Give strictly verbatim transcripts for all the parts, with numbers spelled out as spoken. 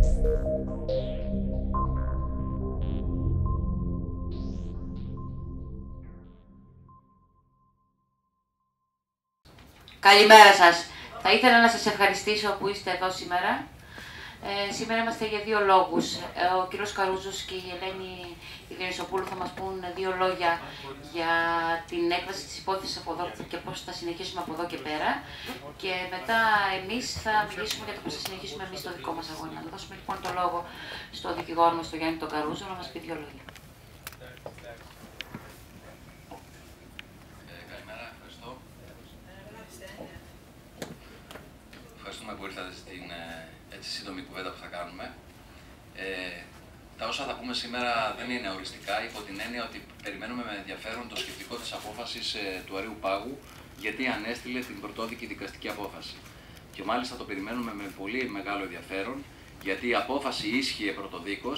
Καλημέρα σας. Θα ήθελα να σας ευχαριστήσω που είστε εδώ σήμερα. Ε, σήμερα είμαστε για δύο λόγους. Ε, ο κύριος Καρούζος και η Ελένη Ιδρυσοπούλου θα μας πούν δύο λόγια για την έκβαση της υπόθεσης από εδώ και πώς θα συνεχίσουμε από εδώ και πέρα. Και μετά εμείς θα μιλήσουμε για το πώς θα συνεχίσουμε εμείς το δικό μας αγώνα. Να δώσουμε λοιπόν το λόγο στο δικηγόρο μας, τον Γιάννη τον Καρούζο, να μας πει δύο λόγια. Ευχαριστούμε που ήρθατε στην έτσι σύντομη κουβέντα που θα κάνουμε. Ε, τα όσα θα πούμε σήμερα δεν είναι οριστικά, υπό την έννοια ότι περιμένουμε με ενδιαφέρον το σκεπτικό της απόφασης ε, του Αρείου Πάγου, γιατί ανέστειλε την πρωτόδικη δικαστική απόφαση. Και μάλιστα το περιμένουμε με πολύ μεγάλο ενδιαφέρον, γιατί η απόφαση ίσχυε πρωτοδίκως,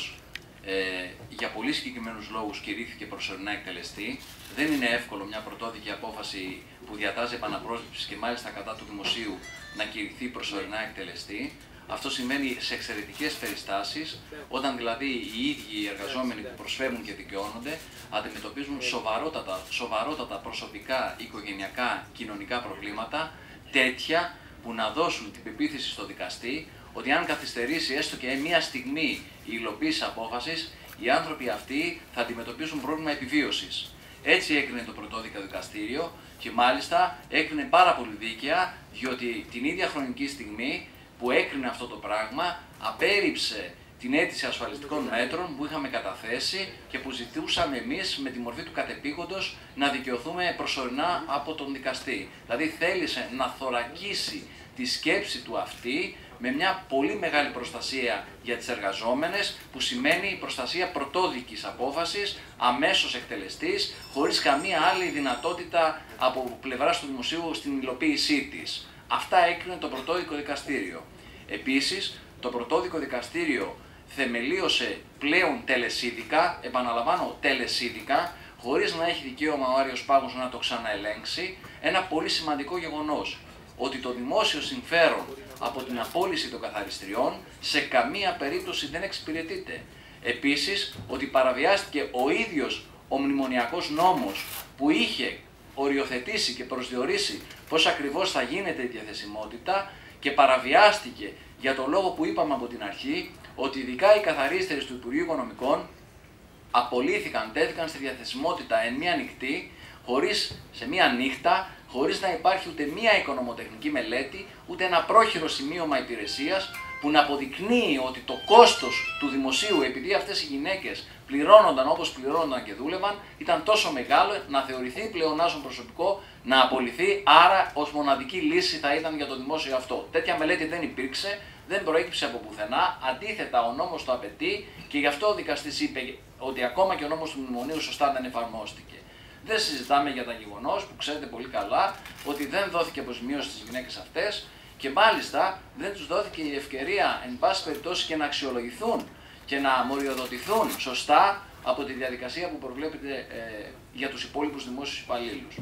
ε, για πολύ συγκεκριμένους λόγους κηρύχθηκε προσωρινά εκτελεστή. Δεν είναι εύκολο μια πρωτόδικη απόφαση που διατάζει επαναπρόσληψη και μάλιστα κατά του δημοσίου να κηρυχθεί προσωρινά εκτελεστή. Αυτό σημαίνει σε εξαιρετικές περιστάσεις, όταν δηλαδή οι ίδιοι οι εργαζόμενοι που προσφέρουν και δικαιώνονται αντιμετωπίζουν σοβαρότατα, σοβαρότατα προσωπικά, οικογενειακά, κοινωνικά προβλήματα, τέτοια που να δώσουν την πεποίθηση στο δικαστή ότι αν καθυστερήσει έστω και μία στιγμή η υλοποίηση απόφασης, οι άνθρωποι αυτοί θα αντιμετωπίσουν πρόβλημα επιβίωσης. Έτσι έκρινε το πρωτόδικο δικαστήριο και μάλιστα έκρινε πάρα πολύ δίκαια, διότι την ίδια χρονική στιγμή που έκρινε αυτό το πράγμα απέρριψε την αίτηση ασφαλιστικών μέτρων που είχαμε καταθέσει και που ζητούσαμε εμείς με τη μορφή του κατεπήγοντος να δικαιωθούμε προσωρινά από τον δικαστή. Δηλαδή θέλησε να θωρακίσει τη σκέψη του αυτή με μια πολύ μεγάλη προστασία για τις εργαζόμενες, που σημαίνει προστασία πρωτόδικης απόφασης, αμέσως εκτελεστής, χωρίς καμία άλλη δυνατότητα από πλευράς του δημοσίου στην υλοποίησή της. Αυτά έκρινε το πρωτόδικο δικαστήριο. Επίσης, το πρωτόδικο δικαστήριο θεμελίωσε πλέον τελεσίδικα, επαναλαμβάνω τελεσίδικα, χωρίς να έχει δικαίωμα ο Άρειος Πάγος να το ξαναελέγξει, ένα πολύ σημαντικό γεγονός, ότι το δημόσιο συμφέρον από την απόλυση των καθαριστριών σε καμία περίπτωση δεν εξυπηρετείται. Επίσης, ότι παραβιάστηκε ο ίδιος ο μνημονιακός νόμος που είχε οριοθετήσει και προσδιορίσει πώς ακριβώς θα γίνεται η διαθεσιμότητα και παραβιάστηκε για το λόγο που είπαμε από την αρχή, ότι ειδικά οι καθαρίστερες του Υπουργείου Οικονομικών απολύθηκαν, τέθηκαν στη διαθεσιμότητα εν μία νυχτή, χωρίς, σε μία νύχτα, χωρίς να υπάρχει ούτε μία οικονομοτεχνική μελέτη, ούτε ένα πρόχειρο σημείωμα υπηρεσίας που να αποδεικνύει ότι το κόστος του δημοσίου, επειδή αυτές οι γυναίκες πληρώνονταν όπως πληρώνονταν και δούλευαν, ήταν τόσο μεγάλο να θεωρηθεί πλεονάζον προσωπικό να απολυθεί, άρα ως μοναδική λύση θα ήταν για το δημόσιο αυτό. Τέτοια μελέτη δεν υπήρξε, δεν προέκυψε από πουθενά, αντίθετα ο νόμος το απαιτεί και γι' αυτό ο δικαστής είπε ότι ακόμα και ο νόμος του μνημονίου σωστά δεν εφαρμόστηκε. Δεν συζητάμε για τα γεγονός που ξέρετε πολύ καλά ότι δεν δόθηκε αποζημίωση στις γυναίκες αυτές και μάλιστα δεν τους δόθηκε η ευκαιρία εν πάση περιπτώσει και να αξιολογηθούν και να μοριοδοτηθούν σωστά από τη διαδικασία που προβλέπεται ε, για τους υπόλοιπους δημόσιους υπαλλήλους.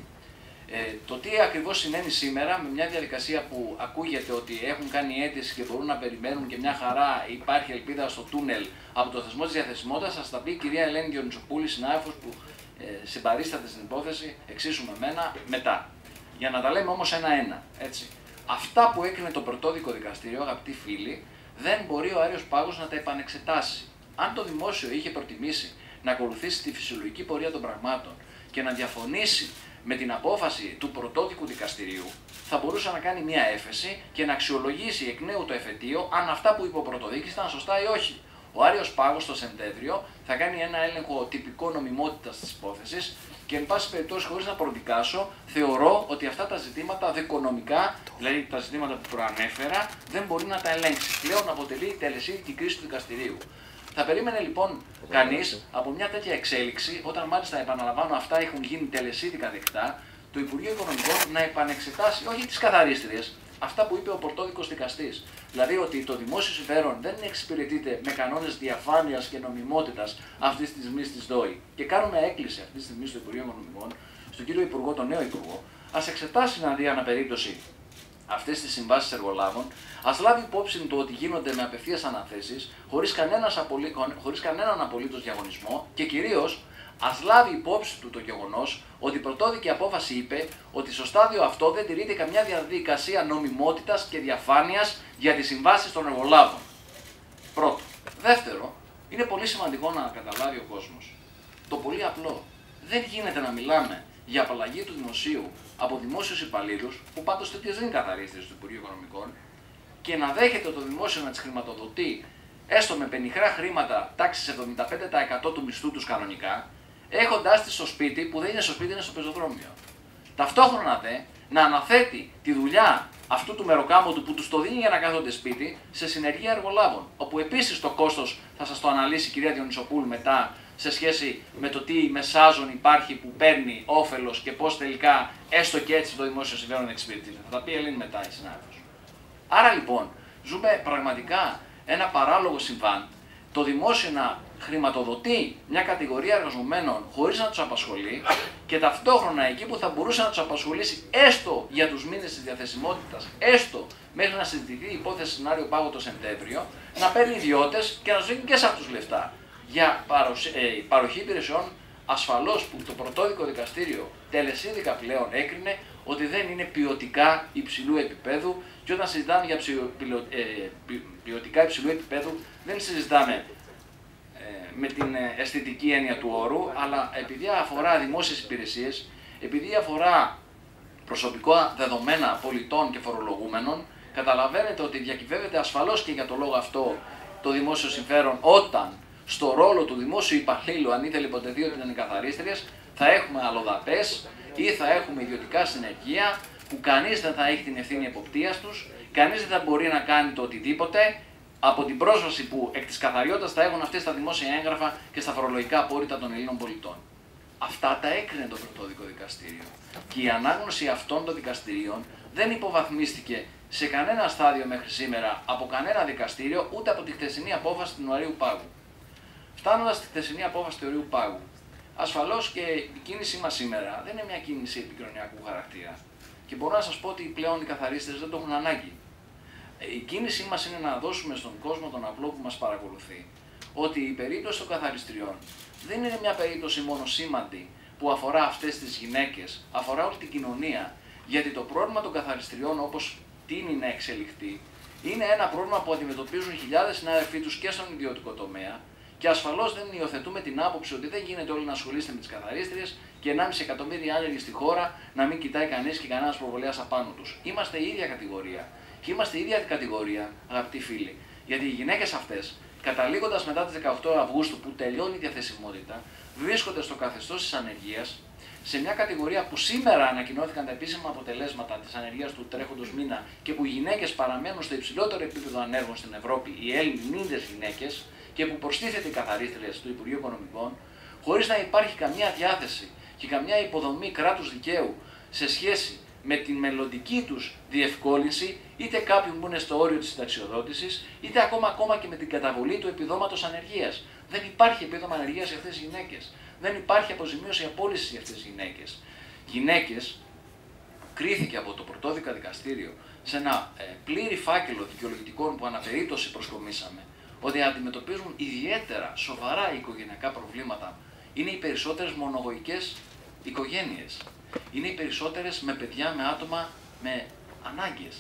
Ε, το τι ακριβώς σημαίνει σήμερα με μια διαδικασία που ακούγεται ότι έχουν κάνει αίτηση και μπορούν να περιμένουν και μια χαρά υπάρχει ελπίδα στο τούνελ από το θεσμό της διαθεσιμότητας, θα σας τα πει η κυρία Ελένη Διονυσοπούλη, συνάδελφος που ε, συμπαρίσταται στην υπόθεση εξίσου με μένα μετά. Για να τα λέμε όμως ένα-ένα, έτσι. Αυτά που έκρινε το πρωτόδικο δικαστήριο, αγαπητοί φίλοι, δεν μπορεί ο Άρειος Πάγος να τα επανεξετάσει. Αν το δημόσιο είχε προτιμήσει να ακολουθήσει τη φυσιολογική πορεία των πραγμάτων και να διαφωνήσει με την απόφαση του πρωτόδικου δικαστηρίου, θα μπορούσε να κάνει μια έφεση και να αξιολογήσει εκ νέου το εφετείο αν αυτά που είπε ο πρωτοδίκης ήταν σωστά ή όχι. Ο Άρειος Πάγος στο Σεπτέμβριο θα κάνει ένα έλεγχο τυπικό νομιμότητας της υπόθεσης και, εν πάση περιπτώσει, χωρίς να προδικάσω, θεωρώ ότι αυτά τα ζητήματα δικονομικά, δηλαδή τα ζητήματα που προανέφερα, δεν μπορεί να τα ελέγξει. Πλέον αποτελεί τελεσίδικη κρίση του δικαστηρίου. Θα περίμενε λοιπόν κανείς από μια τέτοια εξέλιξη, όταν μάλιστα επαναλαμβάνω αυτά έχουν γίνει τελεσίδικα δεκτά, το Υπουργείο Οικονομικών να επανεξετάσει όχι τις καθαρίστριες, αυτά που είπε ο πρωτόδικος δικαστής. Δηλαδή ότι το δημόσιο συμφέρον δεν εξυπηρετείται με κανόνες διαφάνειας και νομιμότητας αυτή τη στιγμή της ΔΟΗ. Και κάνουμε έκκληση αυτή τη στιγμή στο Υπουργείο Οικονομικών, στον κύριο Υπουργό, τον νέο Υπουργό, ας εξετάσει να δει ανά περίπτωση αυτές τις συμβάσεις εργολάβων, ας λάβει υπόψη το ότι γίνονται με απευθείας αναθέσεις, χωρίς, απολύ... χωρίς κανέναν απολύτως διαγωνισμό και κυρίως ας λάβει υπόψη του το γεγονός ότι η πρωτόδικη απόφαση είπε ότι στο στάδιο αυτό δεν τηρείται καμιά διαδικασία νομιμότητας και διαφάνειας για τις συμβάσεις των εργολάβων. Πρώτο. Δεύτερο, είναι πολύ σημαντικό να καταλάβει ο κόσμος το πολύ απλό. Δεν γίνεται να μιλάμε για απαλλαγή του δημοσίου από δημόσιους υπαλλήλους, που πάντως τέτοιες δεν είναι καθαρίστες του Υπουργείου Οικονομικών, και να δέχεται το δημόσιο να τις χρηματοδοτεί έστω με πενιχρά χρήματα τάξης εβδομήντα πέντε τοις εκατό του μισθού τους κανονικά, έχοντάς τις στο σπίτι, που δεν είναι στο σπίτι, είναι στο πεζοδρόμιο. Ταυτόχρονα δε να αναθέτει τη δουλειά αυτού του μεροκάμπου του που τους το δίνει για να κάθονται σπίτι σε συνεργεία εργολάβων, όπου επίσης το κόστος θα σας το αναλύσει η κυρία Διονυσοπούλου μετά σε σχέση με το τι μεσάζων υπάρχει που παίρνει όφελος και πώς τελικά έστω και έτσι το δημόσιο συμφέρον εξυπηρετείται. Θα τα πει η Ελένη μετά η συνάδελφος. Άρα λοιπόν ζούμε πραγματικά ένα παράλογο συμβάν, το δημόσιο να χρηματοδοτεί μια κατηγορία εργαζομένων χωρίς να τους απασχολεί και ταυτόχρονα εκεί που θα μπορούσε να τους απασχολήσει έστω για τους μήνες της διαθεσιμότητας, έστω μέχρι να συζητηθεί η υπόθεση σενάριο πάγου το Σεπτέμβριο, να παίρνει ιδιώτες και να τους δίνει και σε αυτούς λεφτά για παροχή υπηρεσιών, ασφαλώς που το πρωτόδικο δικαστήριο τελεσίδικα πλέον έκρινε ότι δεν είναι ποιοτικά υψηλού επίπεδου, και όταν συζητάμε για ποιοτικά υψηλού επίπεδου δεν συζητάμε με την αισθητική έννοια του όρου, αλλά επειδή αφορά δημόσιες υπηρεσίες, επειδή αφορά προσωπικά δεδομένα πολιτών και φορολογούμενων, καταλαβαίνετε ότι διακυβεύεται ασφαλώς και για το λόγο αυτό το δημόσιο συμφέρον, όταν στο ρόλο του δημόσιου υπαλλήλου, αν ήθελε υποτεθεί ότι ήταν καθαρίστριες, θα έχουμε αλλοδαπές ή θα έχουμε ιδιωτικά συνεργεία που κανείς δεν θα έχει την ευθύνη εποπτείας τους, κανείς δεν θα μπορεί να κάνει το οτιδήποτε από την πρόσβαση που εκ της καθαριότητας θα έχουν αυτές στα δημόσια έγγραφα και στα φορολογικά απόρριτα των Ελλήνων πολιτών. Αυτά τα έκρινε το πρωτόδικο δικαστήριο. Και η ανάγνωση αυτών των δικαστηρίων δεν υποβαθμίστηκε σε κανένα στάδιο μέχρι σήμερα από κανένα δικαστήριο, ούτε από τη χθεσινή απόφαση του Ορείου Πάγου. Φτάνοντας στη χθεσινή απόφαση του Ορείου Πάγου, ασφαλώς και η κίνησή μας σήμερα δεν είναι μια κίνηση επικοινωνιακού χαρακτήρα. Και μπορώ να σας πω ότι πλέον οι καθαρίστες δεν το έχουν ανάγκη. Η κίνησή μας είναι να δώσουμε στον κόσμο τον απλό που μας παρακολουθεί ότι η περίπτωση των καθαριστριών δεν είναι μια περίπτωση μονοσήμαντη που αφορά αυτές τις γυναίκες, αφορά όλη την κοινωνία, γιατί το πρόβλημα των καθαριστριών, όπως τείνει να εξελιχθεί, είναι ένα πρόβλημα που αντιμετωπίζουν χιλιάδες συνάδελφοί τους και στον ιδιωτικό τομέα, και ασφαλώς δεν υιοθετούμε την άποψη ότι δεν γίνεται όλοι να ασχολείστε με τις καθαρίστριες και ενάμιση εκατομμύρια άνεργοι στη χώρα να μην κοιτάει κανείς και κανένας προβολέας απάνω τους. Είμαστε η ίδια κατηγορία. Και είμαστε η ίδια κατηγορία, αγαπητοί φίλοι, γιατί οι γυναίκες αυτές, καταλήγοντας μετά τις δεκαοκτώ Αυγούστου που τελειώνει η διαθεσιμότητα, βρίσκονται στο καθεστώς της ανεργίας, σε μια κατηγορία που σήμερα ανακοινώθηκαν τα επίσημα αποτελέσματα της ανεργίας του τρέχοντος μήνα και που οι γυναίκες παραμένουν στο υψηλότερο επίπεδο ανέργων στην Ευρώπη, οι Ελληνίδες γυναίκες, και που προστίθεται οι καθαρίστριες του Υπουργείου Οικονομικών, χωρίς να υπάρχει καμία διάθεση και καμιά υποδομή κράτους δικαίου σε σχέση με την μελλοντική τους διευκόλυνση, είτε κάποιου που είναι στο όριο της συνταξιοδότησης, είτε ακόμα, ακόμα και με την καταβολή του επιδόματος ανεργίας. Δεν υπάρχει επίδομα ανεργίας για αυτές τις γυναίκες. Δεν υπάρχει αποζημίωση απόλυσης για αυτές τις γυναίκες. Γυναίκες, κρίθηκε από το πρωτόδικα δικαστήριο σε ένα ε, πλήρη φάκελο δικαιολογητικών που αναπερίπτωση προσκομίσαμε, ότι αντιμετωπίζουν ιδιαίτερα σοβαρά οικογενειακά προβλήματα. Είναι οι περισσότερες μονογοικές οικογένειες. Είναι οι περισσότερες με παιδιά, με άτομα με ανάγκες.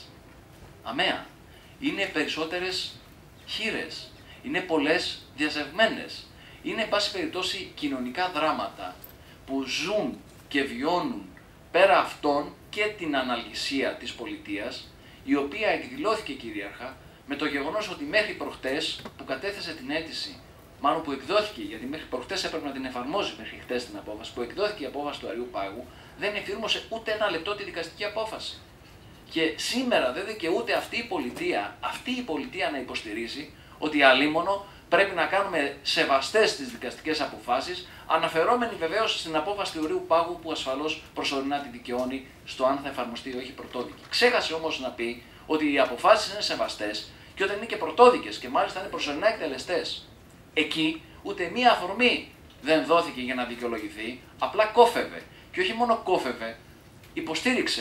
Αμαία. Είναι περισσότερες χήρες. Είναι πολλές διαζευμένες. Είναι, εν πάση περιπτώσει, κοινωνικά δράματα που ζουν και βιώνουν πέρα αυτών και την αναλγησία της πολιτείας, η οποία εκδηλώθηκε κυρίαρχα με το γεγονός ότι μέχρι προχτές που κατέθεσε την αίτηση, μάλλον που εκδόθηκε, γιατί μέχρι προχτές έπρεπε να την εφαρμόζει μέχρι χτες την απόφαση, που εκδόθηκε η απόφαση του Ορείου Πάγου, δεν εφήρμοσε ούτε ένα λεπτό τη δικαστική απόφαση. Και σήμερα δεν δικαιούται αυτή η πολιτεία, αυτή η πολιτεία να υποστηρίζει ότι αλίμονο πρέπει να κάνουμε σεβαστές τις δικαστικές αποφάσεις, αναφερόμενοι βεβαίως στην απόφαση του Ορείου Πάγου που ασφαλώς προσωρινά τη δικαιώνει στο αν θα εφαρμοστεί ή όχι πρωτόδικη. Ξέχασε όμως να πει ότι οι αποφάσεις είναι σεβαστές και όταν είναι και πρωτόδικες και μάλιστα είναι προσωρινά εκτελεστές. Εκεί ούτε μία αφορμή δεν δόθηκε για να δικαιολογηθεί, απλά κόφευε. Και όχι μόνο κόφευε, υποστήριξε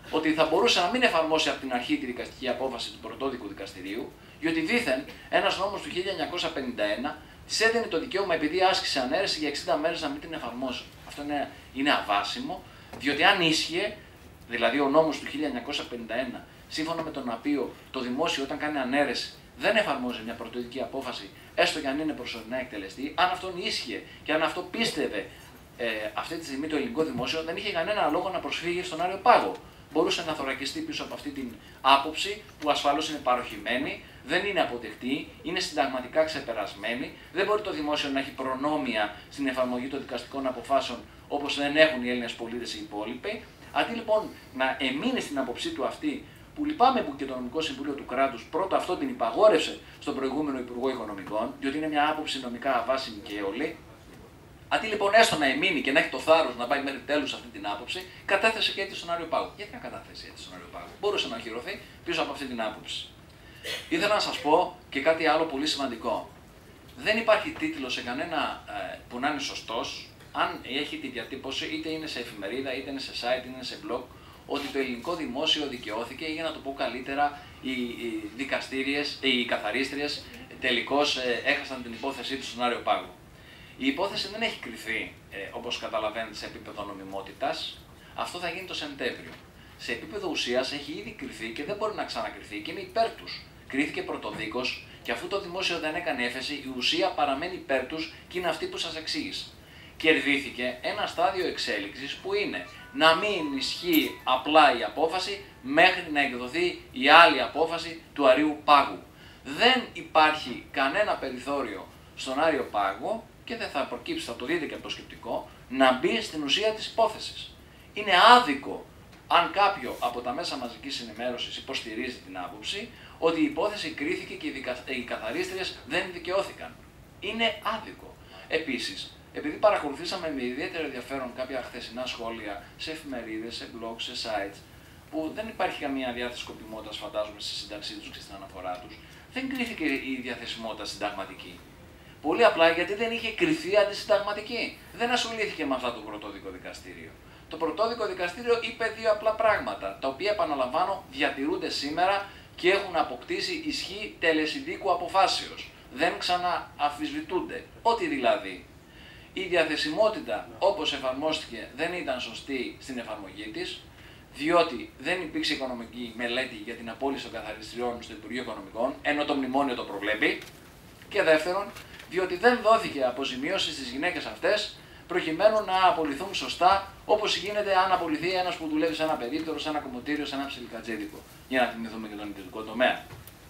ότι θα μπορούσε να μην εφαρμόσει από την αρχή τη δικαστική απόφαση του πρωτόδικου δικαστηρίου, διότι δήθεν ένας νόμος του χίλια εννιακόσια πενήντα ένα της έδινε το δικαίωμα, επειδή άσκησε ανέρεση, για εξήντα μέρες να μην την εφαρμόσει. Αυτό είναι, είναι αβάσιμο, διότι αν ίσχυε, δηλαδή ο νόμος του χίλια εννιακόσια πενήντα ένα, σύμφωνα με τον οποίο το δημόσιο όταν κάνει ανέρεση δεν εφαρμόζει μια πρωτοδική απόφαση, έστω και αν είναι προσωρινά εκτελεστή, αν αυτόν ίσχυε και αν αυτό πίστευε ε, αυτή τη στιγμή το ελληνικό δημόσιο, δεν είχε κανένα λόγο να προσφύγει στον Άριο Πάγο. Μπορούσε να θωρακιστεί πίσω από αυτή την άποψη, που ασφαλώς είναι παροχημένη, δεν είναι αποδεκτή, είναι συνταγματικά ξεπερασμένη, δεν μπορεί το δημόσιο να έχει προνόμια στην εφαρμογή των δικαστικών αποφάσεων όπως δεν έχουν οι Έλληνες πολίτες οι υπόλοιποι. Αντί λοιπόν να εμείνει στην άποψή του αυτή, που λυπάμαι που και το Νομικό Συμβούλιο του Κράτους πρώτα αυτό την υπαγόρευσε στον προηγούμενο Υπουργό Οικονομικών, διότι είναι μια άποψη νομικά αβάσιμη και αιώλη. Αντί λοιπόν έστω να εμείνει και να έχει το θάρρος να πάει μέχρι τέλους αυτή την άποψη, κατέθεσε και έτσι στον Άριο Πάγο. Γιατί να καταθέσει έτσι στον Άριο Πάγο? Μπορούσε να οχυρωθεί πίσω από αυτή την άποψη. Ήθελα να σας πω και κάτι άλλο πολύ σημαντικό. Δεν υπάρχει τίτλο σε κανένα ε, που να είναι σωστός, αν έχει τη διατύπωση, είτε είναι σε εφημερίδα, είτε είναι σε site, είτε είναι σε blog, ότι το ελληνικό δημόσιο δικαιώθηκε, ή για να το πω καλύτερα, οι, οι δικαστήριες, οι καθαρίστριες τελικώς ε, έχασαν την υπόθεσή τους στον Άριο Πάγο. Η υπόθεση δεν έχει κριθεί, ε, όπως καταλαβαίνετε, σε επίπεδο νομιμότητας. Αυτό θα γίνει το Σεπτέμβριο. Σε επίπεδο ουσίας έχει ήδη κριθεί και δεν μπορεί να ξανακριθεί και είναι υπέρ τους. Κρίθηκε πρωτοδίκως και αφού το δημόσιο δεν έκανε έφεση, η ουσία παραμένει υπέρ τους και είναι αυτή που σας εξήγησα. Κερδίθηκε ένα στάδιο εξέλιξης που είναι να μην ισχύει απλά η απόφαση μέχρι να εκδοθεί η άλλη απόφαση του Αρείου Πάγου. Δεν υπάρχει κανένα περιθώριο στον Άριο Πάγο και δεν θα προκύψει, θα το δείτε και από το σκεπτικό, να μπει στην ουσία της υπόθεσης. Είναι άδικο αν κάποιο από τα μέσα μαζικής ενημέρωσης υποστηρίζει την άποψη ότι η υπόθεση κρίθηκε και οι, δικα... οι καθαρίστριες δεν δικαιώθηκαν. Είναι άδικο. Επίσης, επειδή παρακολουθήσαμε με ιδιαίτερο ενδιαφέρον κάποια χθεσινά σχόλια σε εφημερίδες, σε blogs, σε sites, που δεν υπάρχει καμία διάθεση σκοπιμότητας, φαντάζομαι, στη σύνταξή τους και στην αναφορά τους, δεν κρίθηκε η διαθεσιμότητα συνταγματική. Πολύ απλά γιατί δεν είχε κριθεί αντισυνταγματική. Δεν ασχολήθηκε με αυτά το πρωτόδικο δικαστήριο. Το πρωτόδικο δικαστήριο είπε δύο απλά πράγματα, τα οποία, επαναλαμβάνω, διατηρούνται σήμερα και έχουν αποκτήσει ισχύ τελεσιδίκου αποφάσεως. Δεν ξανααμφισβητούνται. Ότι δηλαδή η διαθεσιμότητα όπως εφαρμόστηκε δεν ήταν σωστή στην εφαρμογή της, διότι δεν υπήρξε οικονομική μελέτη για την απόλυση των καθαριστριών στο Υπουργείο Οικονομικών, ενώ το μνημόνιο το προβλέπει. Και δεύτερον, διότι δεν δόθηκε αποζημίωση στις γυναίκες αυτές προκειμένου να απολυθούν σωστά, όπως γίνεται αν απολυθεί ένας που δουλεύει σε ένα περίπτερο, σε ένα κομμωτήριο, σε ένα ψιλικατζίδικο. Για να θυμηθούμε και τον ιδιωτικό τομέα.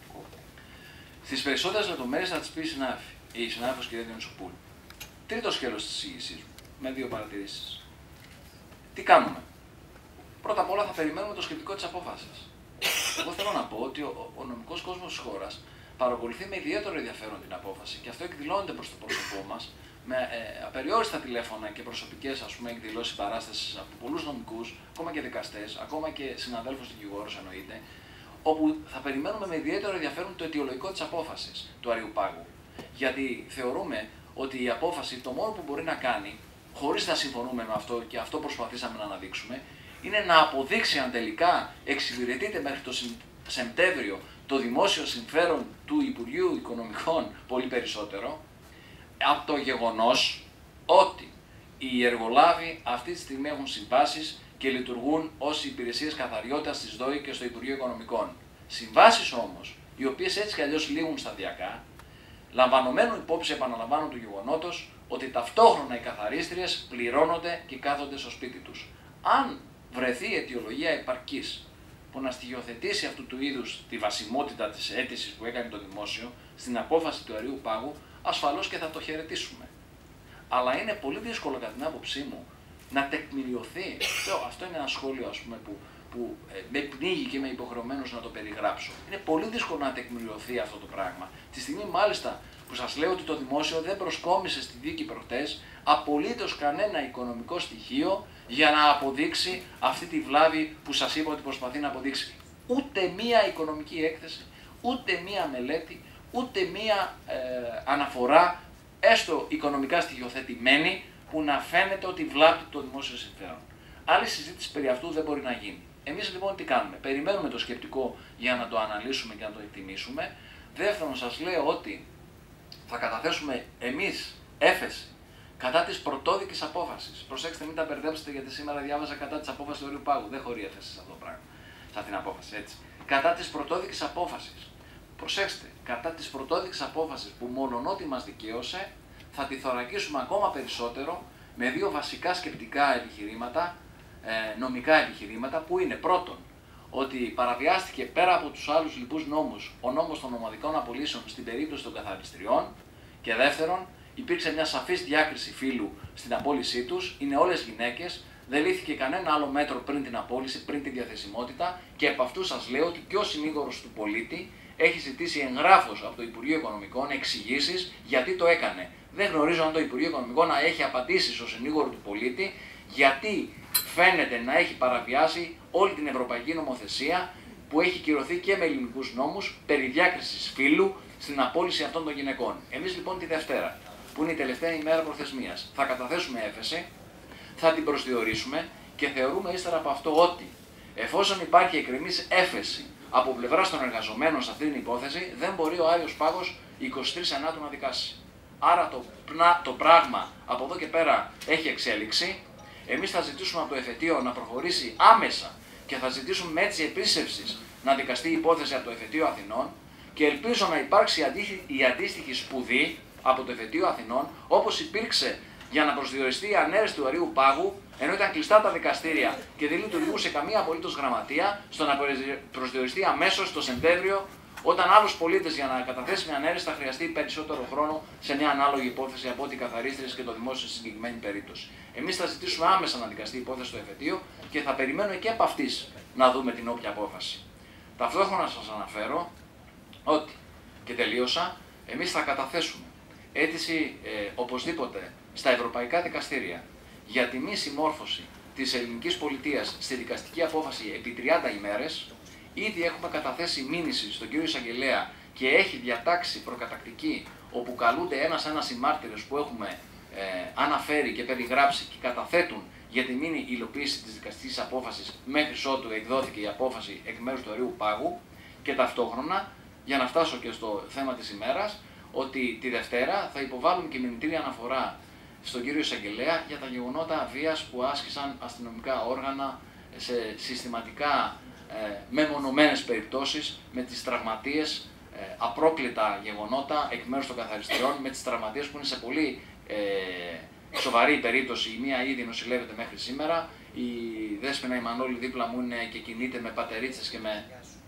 Στις περισσότερες λεπτομέρειες θα τις πει η συνάδελφος κ. Διονυσοπούλου. Τρίτο σκέλος της εισήγησής μου, με δύο παρατηρήσεις. Τι κάνουμε? Πρώτα απ' όλα θα περιμένουμε το σκεπτικό της απόφασης. Εγώ θέλω να πω ότι ο, ο νομικός κόσμος της χώρας παρακολουθεί με ιδιαίτερο ενδιαφέρον την απόφαση και αυτό εκδηλώνεται προς το πρόσωπό μας με ε, απεριόριστα τηλέφωνα και προσωπικές, ας πούμε, εκδηλώσεις παράστασης από πολλούς νομικούς, ακόμα και δικαστές, ακόμα και συναδέλφους δικηγόρους εννοείται, όπου θα περιμένουμε με ιδιαίτερο ενδιαφέρον το αιτιολογικό της απόφασης του Αρείου Πάγου. Γιατί θεωρούμε ότι η απόφαση το μόνο που μπορεί να κάνει, χωρίς να συμφωνούμε με αυτό και αυτό προσπαθήσαμε να αναδείξουμε, είναι να αποδείξει αν τελικά εξυπηρετείται μέχρι το Σεπτέμβριο το δημόσιο συμφέρον του Υπουργείου Οικονομικών πολύ περισσότερο, από το γεγονός ότι οι εργολάβοι αυτή τη στιγμή έχουν συμβάσεις και λειτουργούν ως υπηρεσίες καθαριότητας στις ΔΟΗ και στο Υπουργείο Οικονομικών. Συμβάσεις όμως, οι οποίες έτσι κι αλλιώς λήγουν σταδιακά, λαμβανομένου υπόψη, επαναλαμβάνω, του γεγονότος ότι ταυτόχρονα οι καθαρίστριες πληρώνονται και κάθονται στο σπίτι τους. Αν βρεθεί αιτιολογία επαρκής που να στοιχειοθετήσει αυτού του είδους τη βασιμότητα της αίτησης που έκανε το δημόσιο στην απόφαση του Αρείου Πάγου, ασφαλώς και θα το χαιρετήσουμε. Αλλά είναι πολύ δύσκολο, κατά την άποψή μου, να τεκμηριωθεί. Αυτό, αυτό είναι ένα σχόλιο, ας πούμε, που, που ε, με πνίγει και είμαι υποχρεωμένος να το περιγράψω. Είναι πολύ δύσκολο να τεκμηριωθεί αυτό το πράγμα. Τη στιγμή, μάλιστα, που σας λέω ότι το δημόσιο δεν προσκόμισε στη δίκη προχτές απολύτως κανένα οικονομικό στοιχείο για να αποδείξει αυτή τη βλάβη που σας είπα ότι προσπαθεί να αποδείξει. Ούτε μία οικονομική έκθεση, ούτε μία μελέτη, ούτε μία ε, αναφορά, έστω οικονομικά στοιχειοθετημένη, που να φαίνεται ότι βλάπτει το δημόσιο συμφέρον. Άλλη συζήτηση περί αυτού δεν μπορεί να γίνει. Εμείς λοιπόν τι κάνουμε? Περιμένουμε το σκεπτικό για να το αναλύσουμε και να το εκτιμήσουμε. Δεύτερον, σας λέω ότι θα καταθέσουμε εμείς έφεση κατά της πρωτόδικης απόφασης. Προσέξτε, μην τα μπερδέψετε, γιατί σήμερα διάβαζα κατά της απόφασης του Ορείου Πάγου. Δεν χωρεί έφεση σε αυτό το πράγμα. Σε αυτήν την απόφαση, έτσι. Κατά της πρωτόδικης απόφασης. Προσέξτε, κατά της πρωτόδικης απόφασης που μολονότι μας δικαίωσε, θα τη θωρακίσουμε ακόμα περισσότερο με δύο βασικά σκεπτικά επιχειρήματα, ε, νομικά επιχειρήματα, που είναι πρώτον, ότι παραβιάστηκε πέρα από τους άλλους λοιπούς νόμους ο νόμος των ομαδικών απολύσεων στην περίπτωση των καθαριστριών, και δεύτερον, υπήρξε μια σαφής διάκριση φύλου στην απόλυσή τους, είναι όλες γυναίκες, δεν λήφθηκε κανένα άλλο μέτρο πριν την απόλυση, πριν τη διαθεσιμότητα, και από αυτού σας λέω ότι και ο συνήγορος του πολίτη έχει ζητήσει εγγράφος από το Υπουργείο Οικονομικών εξηγήσεις γιατί το έκανε. Δεν γνωρίζω αν το Υπουργείο Οικονομικών να έχει απαντήσει στο συνήγορο του πολίτη γιατί φαίνεται να έχει παραβιάσει όλη την ευρωπαϊκή νομοθεσία που έχει κυρωθεί και με ελληνικούς νόμους περί διάκρισης φύλου στην απόλυση αυτών των γυναικών. Εμείς λοιπόν τη Δευτέρα, που είναι η τελευταία ημέρα προθεσμίας, θα καταθέσουμε έφεση, θα την προσδιορίσουμε και θεωρούμε ύστερα από αυτό ότι εφόσον υπάρχει εκκρεμής έφεση από πλευράς των εργαζομένων σε αυτή την υπόθεση, δεν μπορεί ο Άριος Πάγος εικοστή τρίτη Ενάτου να δικάσει. Άρα το, το πράγμα από εδώ και πέρα έχει εξέλιξη. Εμείς θα ζητήσουμε από το εφετείο να προχωρήσει άμεσα και θα ζητήσουμε έτσι επίσευσης να δικαστεί η υπόθεση από το εφετείο Αθηνών, και ελπίζω να υπάρξει η αντίστοιχη σπουδή από το εφετείο Αθηνών, όπως υπήρξε για να προσδιοριστεί η ανέρεση του Αρείου Πάγου, ενώ ήταν κλειστά τα δικαστήρια και δεν λειτουργούσε καμία απολύτως γραμματεία, στο να προσδιοριστεί αμέσως το Σεπτέμβριο, όταν άλλος πολίτης για να καταθέσει μια ανέρεση θα χρειαστεί περισσότερο χρόνο σε μια ανάλογη υπόθεση από ό,τι καθαρίστριες και το δημόσιο στη συγκεκριμένη περίπτωση. Εμείς θα ζητήσουμε άμεσα να δικαστεί η υπόθεση στο εφετείο και θα περιμένουμε και από αυτής να δούμε την όποια απόφαση. Ταυτόχρονα σας αναφέρω ότι, και τελείωσα, εμείς θα καταθέσουμε αίτηση ε, οπωσδήποτε στα ευρωπαϊκά δικαστήρια για τη μη συμμόρφωση της ελληνικής πολιτείας στη δικαστική απόφαση επί τριάντα ημέρες. Ήδη έχουμε καταθέσει μήνυση στον κύριο Εισαγγελέα και έχει διατάξει προκατακτική, όπου καλούνται ένας-ένας οι μάρτυρες που έχουμε ε, αναφέρει και περιγράψει και καταθέτουν για τη μήνυ υλοποίηση της δικαστικής απόφασης μέχρι ότου εκδόθηκε η απόφαση εκ μέρους του Αρείου Πάγου. Και ταυτόχρονα, για να φτάσω και στο θέμα της ημέρας, ότι τη Δευτέρα θα υποβάλουμε και μηνυτήρια αναφορά στον κύριο Εισαγγελέα για τα γεγονότα βίας που άσκησαν αστυνομικά όργανα σε συστηματικά ε, μεμονωμένες περιπτώσεις, με τις τραυματίες, ε, απρόκλητα γεγονότα εκ μέρους των καθαριστριών, με τις τραυματίες που είναι σε πολύ ε, σοβαρή περίπτωση. Η μία ήδη νοσηλεύεται μέχρι σήμερα, η Δέσποινα η Μανώλη δίπλα μου είναι και κινείται με πατερίτσες και με...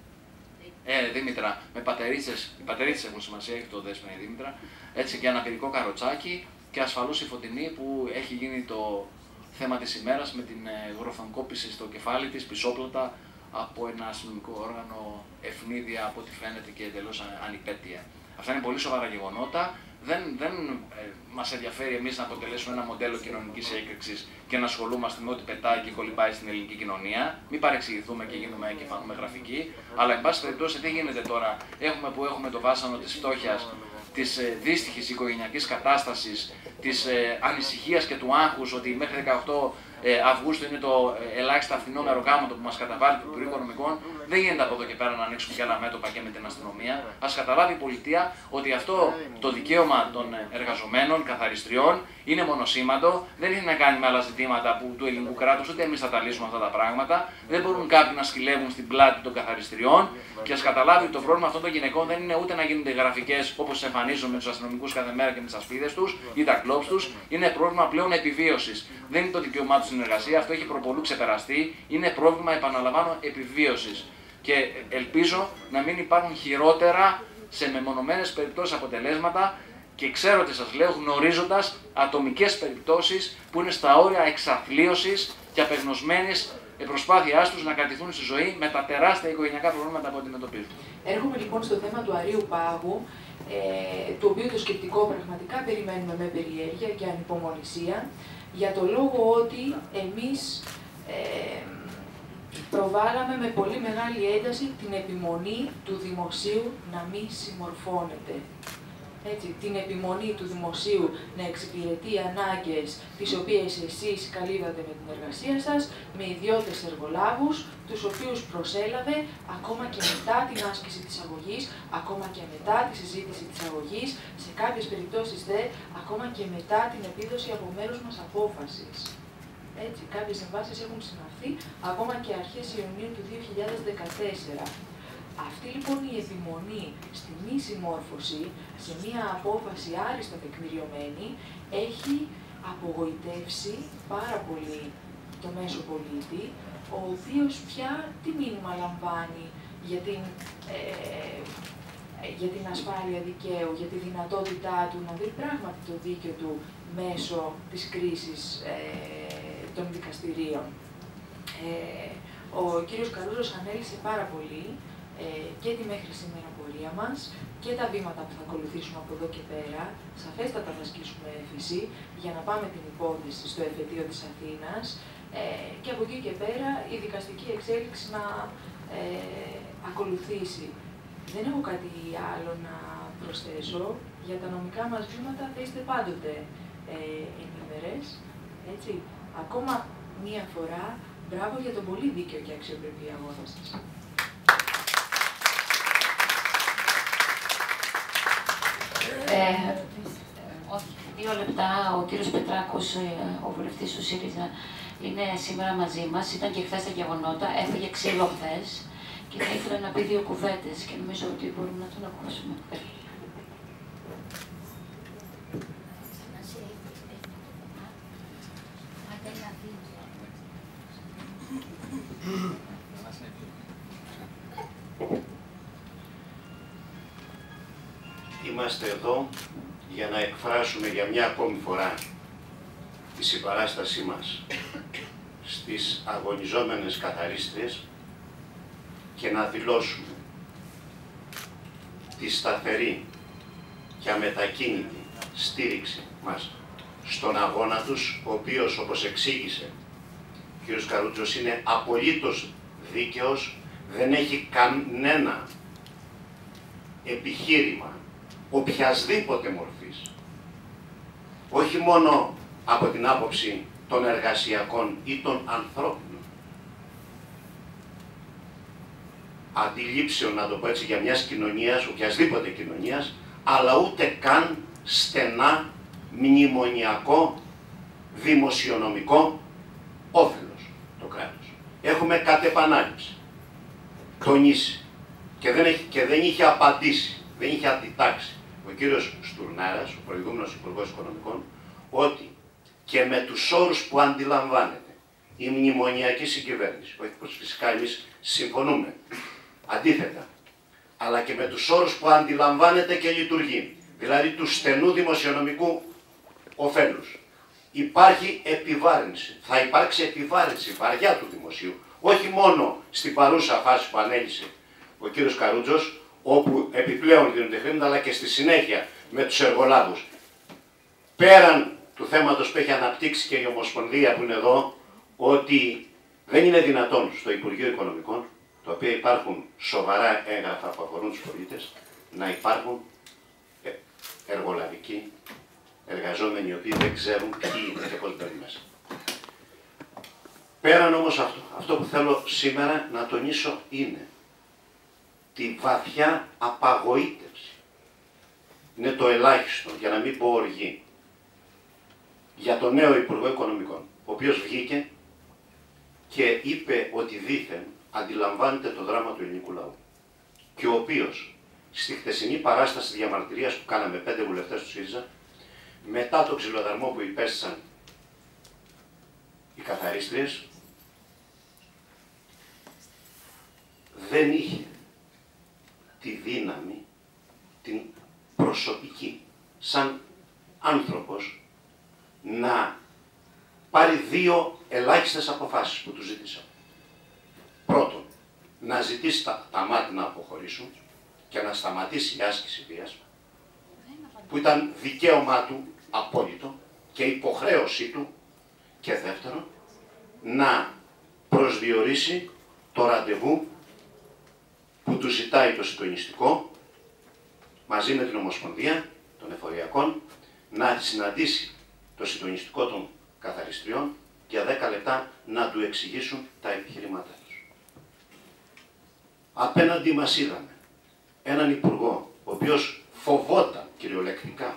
Ε, Δήμητρα, με πατερίτσες, οι πατερίτσες έχουν σημασία, έχει το Δέσποινα η Δήμητρα, έτσι, και αναπηρικό καροτσάκι, και ασφαλώς η Φωτεινή που έχει γίνει το θέμα της ημέρας με την ε, γροθονκόπηση στο κεφάλι της, πισόπλατα, από ένα αστυνομικό όργανο, ευνίδια από ό,τι φαίνεται και εντελώς ανυπέτεια. Αυτά είναι πολύ σοβαρά γεγονότα. Δεν, δεν ε, μας ενδιαφέρει εμείς να αποτελέσουμε ένα μοντέλο κοινωνικής έκρηξης και να ασχολούμαστε με ό,τι πετάει και κολυμπάει στην ελληνική κοινωνία. Μην παρεξηγηθούμε και γίνουμε και φανούμε γραφικοί. Αλλά, εν πάση περιπτώσει, τι γίνεται τώρα? Έχουμε που έχουμε το βάσανο της φτώχειας, της ε, δύστιχης οικογενειακής κατάστασης, της ε, ανησυχίας και του άγχους ότι μέχρι δεκαοκτώ ε, Αυγούστου είναι το ε, ελάχιστα φθηνό μεροκάματο που μας καταβάλει το Υπουργείο Οικονομικών. Δεν γίνεται από εδώ και πέρα να ανοίξουμε και άλλα μέτωπα και με την αστυνομία. Ας καταλάβει η πολιτεία ότι αυτό το δικαίωμα των εργαζομένων, καθαριστριών, είναι μονοσήμαντο, δεν έχει να κάνει με άλλα ζητήματα που, του ελληνικού κράτους, ούτε εμείς θα τα λύσουμε αυτά τα πράγματα. Δεν μπορούν κάποιοι να σκυλεύουν στην πλάτη των καθαριστριών. Και ας καταλάβει ότι το πρόβλημα αυτών των γυναικών δεν είναι ούτε να γίνονται γραφικές όπως εμφανίζουν με τους αστυνομικούς κάθε μέρα και με τις ασπίδες τους ή τα κλόψ τους. Είναι πρόβλημα πλέον επιβίωσης. Δεν είναι το δικαίωμά του στην εργασία, αυτό έχει προπολού ξεπεραστεί. Είναι πρόβλημα, επαναλαμβάνω, επιβίωσης. Και ελπίζω να μην υπάρχουν χειρότερα σε μεμονωμένες περιπτώσεις αποτελέσματα. Και ξέρω τι σας λέω, γνωρίζοντας ατομικές περιπτώσεις που είναι στα όρια εξαθλίωσης και απεγνωσμένης προσπάθειάς τους να κρατηθούν στη ζωή με τα τεράστια οικογενειακά προβλήματα που αντιμετωπίζουν. Έρχομαι λοιπόν στο θέμα του Αρείου Πάγου, ε, το οποίο το σκεπτικό πραγματικά περιμένουμε με περιέργεια και ανυπομονησία, για το λόγο ότι εμείς ε, προβάλαμε με πολύ μεγάλη ένταση την επιμονή του δημοσίου να μην συμμορφώνεται. Έτσι, την επιμονή του δημοσίου να εξυπηρετεί ανάγκες τις οποίες εσείς καλύβατε με την εργασία σας, με ιδιώτες εργολάβους, τους οποίους προσέλαβε ακόμα και μετά την άσκηση της αγωγής, ακόμα και μετά τη συζήτηση της αγωγής, σε κάποιες περιπτώσεις δε, ακόμα και μετά την επίδοση από μέρους μας απόφασης. Έτσι, κάποιες συμβάσεις έχουν συναυθεί ακόμα και αρχές Ιουνίου του δύο χιλιάδες δεκατέσσερα. Αυτή λοιπόν η επιμονή στη μη συμμόρφωση σε μία απόφαση άριστα τεκμηριωμένη έχει απογοητεύσει πάρα πολύ το μέσο πολίτη, ο οποίος πια τι μήνυμα λαμβάνει για την, ε, για την ασφάλεια δικαίου, για τη δυνατότητά του να δει πράγματι το δίκαιο του μέσω της κρίσης ε, των δικαστηρίων. Ε, ο κύριος Καρούζος ανέλησε πάρα πολύ ε, και τη μέχρι σήμερα πορεία μας και τα βήματα που θα ακολουθήσουμε από εδώ και πέρα. Σαφέστατα θα ασκήσουμε έφεση για να πάμε την υπόθεση στο εφετείο της Αθήνας ε, και από εκεί και πέρα η δικαστική εξέλιξη να ε, ακολουθήσει. Δεν έχω κάτι άλλο να προσθέσω. Για τα νομικά μας βήματα θα είστε πάντοτε ε, ενήμερες. Έτσι. Ακόμα μία φορά, μπράβο για τον πολύ δίκαιο και αξιοπρεπή αγώνα σας. Ε, όχι, δύο λεπτά. Ο κύριος Πετράκος, ο βουλευτής του ΣΥΡΙΖΑ, είναι σήμερα μαζί μας. Ήταν και χθες τα γεγονότα. Έφυγε ξύλο χθες και θα ήθελα να πει δύο κουβέντες και νομίζω ότι μπορούμε να τον ακούσουμε. Είμαστε εδώ για να εκφράσουμε για μια ακόμη φορά τη συμπαράστασή μας στις αγωνιζόμενες καθαρίστριες και να δηλώσουμε τη σταθερή και αμετακίνητη στήριξη μας στον αγώνα τους, ο οποίος, όπως εξήγησε ο κ. Καρούτσος, είναι απολύτως δίκαιος, δεν έχει κανένα επιχείρημα οποιασδήποτε μορφής, όχι μόνο από την άποψη των εργασιακών ή των ανθρώπινων αντιλήψεων, να το πω έτσι, για μιας κοινωνίας, οποιασδήποτε κοινωνίας, αλλά ούτε καν στενά μνημονιακό δημοσιονομικό όφελος το κράτος. Έχουμε κατ' επανάληψη τονίσει και δεν, έχει, και δεν είχε απαντήσει, δεν είχε αντιτάξει ο κύριος Στουρνάρας, ο προηγούμενος Υπουργός Οικονομικών, ότι και με τους όρους που αντιλαμβάνεται η μνημονιακή συγκυβέρνηση, όχι πως φυσικά εμείς συμφωνούμε, αντίθετα, αλλά και με τους όρους που αντιλαμβάνεται και λειτουργεί, δηλαδή του στενού δημοσιονομικού ωφέλους, υπάρχει επιβάρυνση, θα υπάρξει επιβάρυνση βαριά του δημοσίου, όχι μόνο στην παρούσα φάση που ανέλησε ο κύριος Καρούτσος, όπου επιπλέον δίνονται χρήματα, αλλά και στη συνέχεια με τους εργολάβους. Πέραν του θέματος που έχει αναπτύξει και η Ομοσπονδία που είναι εδώ, ότι δεν είναι δυνατόν στο Υπουργείο Οικονομικών, το οποίο υπάρχουν σοβαρά έγγραφα που αφορούν τους πολίτες, να υπάρχουν εργολαβικοί εργαζόμενοι οι οποίοι δεν ξέρουν ποιοι είναι και πώς μπαίνουν μέσα. Πέραν όμως αυτό, αυτό που θέλω σήμερα να τονίσω είναι τη βαθιά απαγοήτευση. Είναι το ελάχιστο, για να μην πω οργή, για τον νέο Υπουργό Οικονομικών, ο οποίος βγήκε και είπε ότι δήθεν αντιλαμβάνεται το δράμα του ελληνικού λαού και ο οποίος στη χτεσινή παράσταση διαμαρτυρίας που κάναμε πέντε βουλευτές του ΣΥΡΙΖΑ, μετά το ξυλοδαρμό που υπέστησαν οι καθαρίστριες, δεν είχε τη δύναμη, την προσωπική, σαν άνθρωπος, να πάρει δύο ελάχιστες αποφάσεις που του ζήτησαν. Πρώτον, να ζητήσει τα, τα μάτια να αποχωρήσουν και να σταματήσει η άσκηση βίας, που ήταν δικαίωμά του απόλυτο και υποχρέωσή του, και δεύτερον, να προσδιορίσει το ραντεβού που του ζητάει το συντονιστικό μαζί με την Ομοσπονδία, ανεφοριακών να συναντήσει το συντονιστικό των καθαριστριών για δέκα λεπτά να του εξηγήσουν τα επιχειρήματά τους. Απέναντι μας είδαμε έναν υπουργό, ο οποίος φοβόταν κυριολεκτικά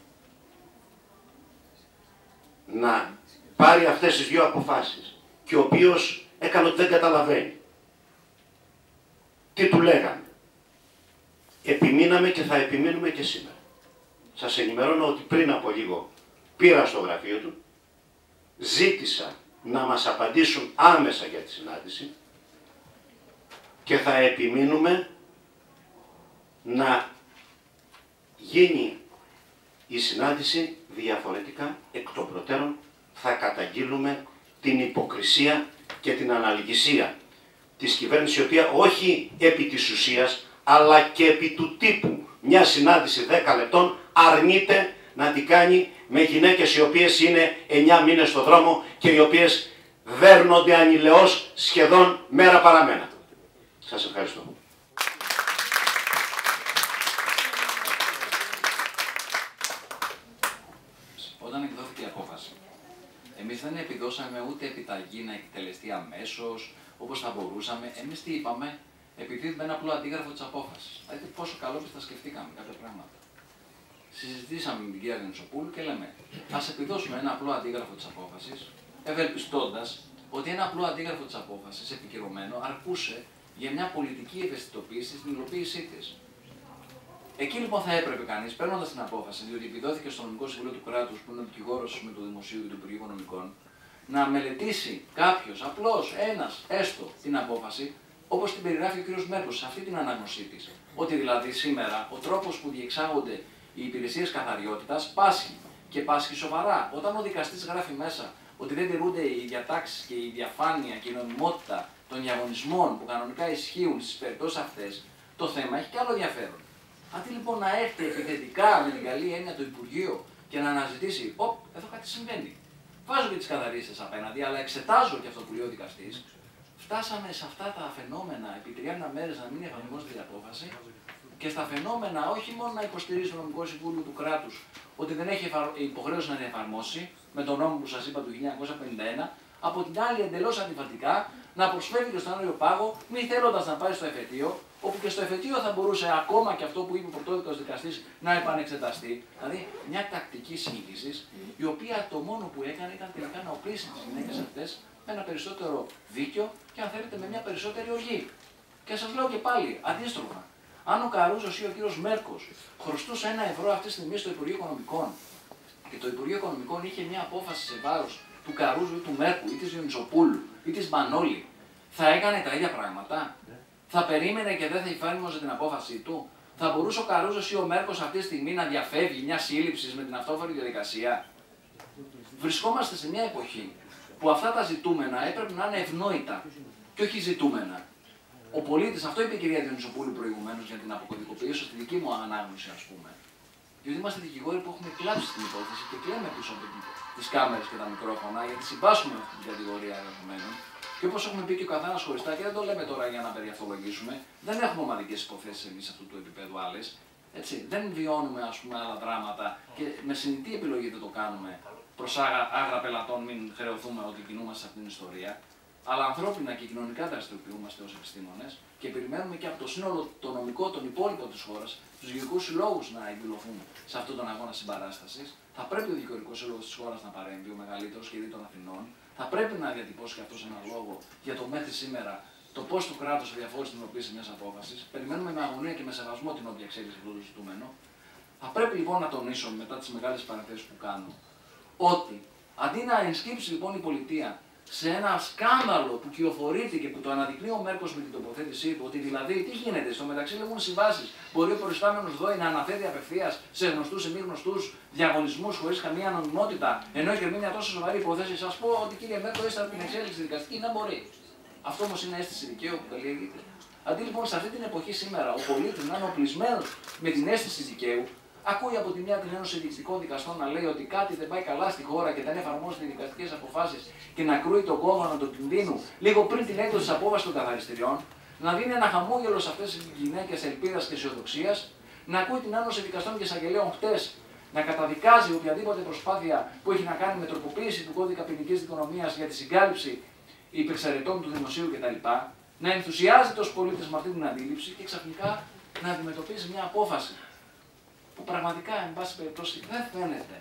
να πάρει αυτές τις δύο αποφάσεις και ο οποίος έκανε ότι δεν καταλαβαίνει. Τι του λέγανε. Επιμείναμε και θα επιμείνουμε και σήμερα. Σας ενημερώνω ότι πριν από λίγο πήρα στο γραφείο του, ζήτησα να μας απαντήσουν άμεσα για τη συνάντηση και θα επιμείνουμε να γίνει η συνάντηση διαφορετικά. Εκ των προτέρων θα καταγγείλουμε την υποκρισία και την αναλγησία της κυβέρνησης, η οποία όχι επί της ουσίας αλλά και επί του τύπου μια συνάντηση δέκα λεπτών αρνείται να την κάνει με γυναίκες οι οποίες είναι εννιά μήνες στο δρόμο και οι οποίες δέρνονται ανηλαιώς σχεδόν μέρα παραμένα. Σας ευχαριστώ. Όταν εκδόθηκε η απόφαση, εμείς δεν επιδώσαμε ούτε επιταγή να εκτελεστεί αμέσως, όπως θα μπορούσαμε. Εμείς τι είπαμε, επειδή με ένα απλό αντίγραφο της απόφασης. Δηλαδή, πόσο καλόπιστα σκεφτήκαμε κάποια πράγματα. Συζητήσαμε με την κυρία Διονυσοπούλου και λέμε, ας επιδώσουμε ένα απλό αντίγραφο της απόφασης, ευελπιστώντας ότι ένα απλό αντίγραφο της απόφασης, επικυρωμένο, αρκούσε για μια πολιτική ευαισθητοποίηση στην υλοποίησή της. Εκεί λοιπόν θα έπρεπε κανείς, παίρνοντας την απόφαση, διότι επιδόθηκε στο νομικό συμβούλιο του κράτους, που είναι ο δικηγόρος με του Δημοσίου και του Υπουργείου Οικονομικών, να μελετήσει κάποιος, απλώς ένας, έστω την απόφαση, όπως την περιγράφει ο κ. Μέρκος, σε αυτή την ανάγνωσή της. Ότι δηλαδή σήμερα ο τρόπος που διεξάγονται οι υπηρεσίες καθαριότητας πάσχει και πάσχει σοβαρά. Όταν ο δικαστής γράφει μέσα ότι δεν τηρούνται οι διατάξεις και η διαφάνεια και η νομιμότητα των διαγωνισμών που κανονικά ισχύουν στις περιπτώσεις αυτές, το θέμα έχει και άλλο ενδιαφέρον. Αντί λοιπόν να έρθει επιθετικά με την καλή έννοια το Υπουργείο και να αναζητήσει, όπ, εδώ κάτι συμβαίνει. Βάζω και τις καθαρίστες απέναντι, αλλά εξετάζω και αυτό που λέει ο δικαστής. Φτάσαμε σε αυτά τα φαινόμενα επί τριάντα μέρες να μην εφαρμόζεται η απόφαση και στα φαινόμενα όχι μόνο να υποστηρίζει το νομικό συμβούλιο του κράτους ότι δεν έχει υποχρέωση να την εφαρμόσει με τον νόμο που σας είπα του χίλια εννιακόσια πενήντα ένα, από την άλλη εντελώς αντιφατικά να προσφεύγει και στον Άριο Πάγο, μη θέλοντας να πάει στο εφετείο, όπου και στο εφετείο θα μπορούσε ακόμα και αυτό που είπε ο πρωτόδικος δικαστής να επανεξεταστεί. Δηλαδή μια τακτική σύγχυση, η οποία το μόνο που έκανε ήταν τελικά να οπλίσει τις γυναίκες αυτές με ένα περισσότερο δίκιο και αν θέλετε με μια περισσότερη οργή. Και σας λέω και πάλι, αντίστροφα, αν ο Καρούζος ή ο κύριος Μέρκος χρωστούσε ένα ευρώ αυτή τη στιγμή στο Υπουργείο Οικονομικών και το Υπουργείο Οικονομικών είχε μια απόφαση σε βάρος του Καρούζου ή του Μέρκου ή της Διονυσοπούλου ή της Μανώλη, θα έκανε τα ίδια πράγματα. Θα περίμενε και δεν θα εφάρμοζε την απόφασή του. Θα μπορούσε ο Καρούζος ή ο Μέρκος αυτή τη στιγμή να διαφεύγει μια σύλληψη με την αυτόφορη διαδικασία. Βρισκόμαστε σε μια εποχή που αυτά τα ζητούμενα έπρεπε να είναι ευνόητα και όχι ζητούμενα. Ο πολίτης, αυτό είπε η κυρία Διονυσοπούλου προηγουμένως για την αποκωδικοποίηση, στη δική μου ανάγνωση, ας πούμε. Διότι είμαστε δικηγόροι που έχουμε κλάψει την υπόθεση και κλαίμε πίσω από τις κάμερες και τα μικρόφωνα, γιατί συμπάσχουμε αυτή την κατηγορία εργαζομένων. Και όπως έχουμε πει και ο καθένας χωριστά, και δεν το λέμε τώρα για να περιαυτολογήσουμε, δεν έχουμε ομαδικές υποθέσεις εμείς αυτού του επίπεδου άλλες. Έτσι, δεν βιώνουμε ας πούμε άλλα δράματα και με συνειδητή επιλογή δεν το κάνουμε προς άγρα, άγρα πελατών, μην χρεωθούμε ότι κινούμαστε σε αυτήν την ιστορία. Αλλά ανθρώπινα και κοινωνικά δραστηριοποιούμαστε ως επιστήμονες και περιμένουμε και από το σύνολο το νομικό, τον υπόλοιπο της χώρας, τους δικηγορικούς συλλόγους να εκδηλωθούν σε αυτόν τον αγώνα συμπαράστασης. Θα πρέπει ο δικηγορικός σύλλογος της χώρας να παρέμβει, ο μεγαλύτερος και δι των Αθηνών. Θα πρέπει να διατυπώσει και αυτός ένα λόγο για το μέχρι σήμερα το πώς το κράτος αδιαφόρησε την υλοποίηση μιας απόφασης. Περιμένουμε με αγωνία και με σεβασμό την όποια εξέλιξη αυτό το ζητούμενο. Θα πρέπει λοιπόν να τονίσω μετά τις μεγάλες παρενθέσεις που κάνω ότι αντί να ενσκύψει λοιπόν η πολιτεία σε ένα σκάνδαλο που κυοφορείται και που το αναδεικνύει ο Μέρκος με την τοποθέτησή του, ότι δηλαδή τι γίνεται, στο μεταξύ λέγουν συμβάσεις. Μπορεί ο προϊστάμενος ΔΟΗ να αναφέρει απευθείας σε γνωστούς ή μη γνωστούς διαγωνισμούς χωρίς καμία νομιμότητα, ενώ έχει μια τόσο σοβαρή υπόθεση. Σας πω ότι κύριε Μέρκο, είστε από την εξέλιξη δικαστική, να μπορεί. Αυτό όμως είναι αίσθηση δικαίου που καλλιεργείται. Αντί λοιπόν σε αυτή την εποχή σήμερα ο πολίτης να είναι οπλισμένος με την αίσθηση δικαίου, ακούει από τη μια την Ένωση Διοικητικών Δικαστών να λέει ότι κάτι δεν πάει καλά στη χώρα και δεν εφαρμόζονται οι δικαστικές αποφάσεις και να κρούει τον κόδωνα του κινδύνου λίγο πριν την έκδοση της απόφασης των καθαριστηριών, να δίνει ένα χαμόγελο σε αυτές τις γυναίκες ελπίδας και αισιοδοξίας, να ακούει την Άνωση Δικαστών και Εισαγγελέων χτες να καταδικάζει οποιαδήποτε προσπάθεια που έχει να κάνει με τροποποίηση του κώδικα ποινικής δικονομίας για τη συγκάλυψη υπεξαιρετών του δημοσίου κτλ. Να ενθουσιάζεται ως πολίτης με αυτή την αντίληψη και ξαφνικά να αντιμετωπίζει μια απόφαση που πραγματικά, εν πάση περιπτώσει, δεν φαίνεται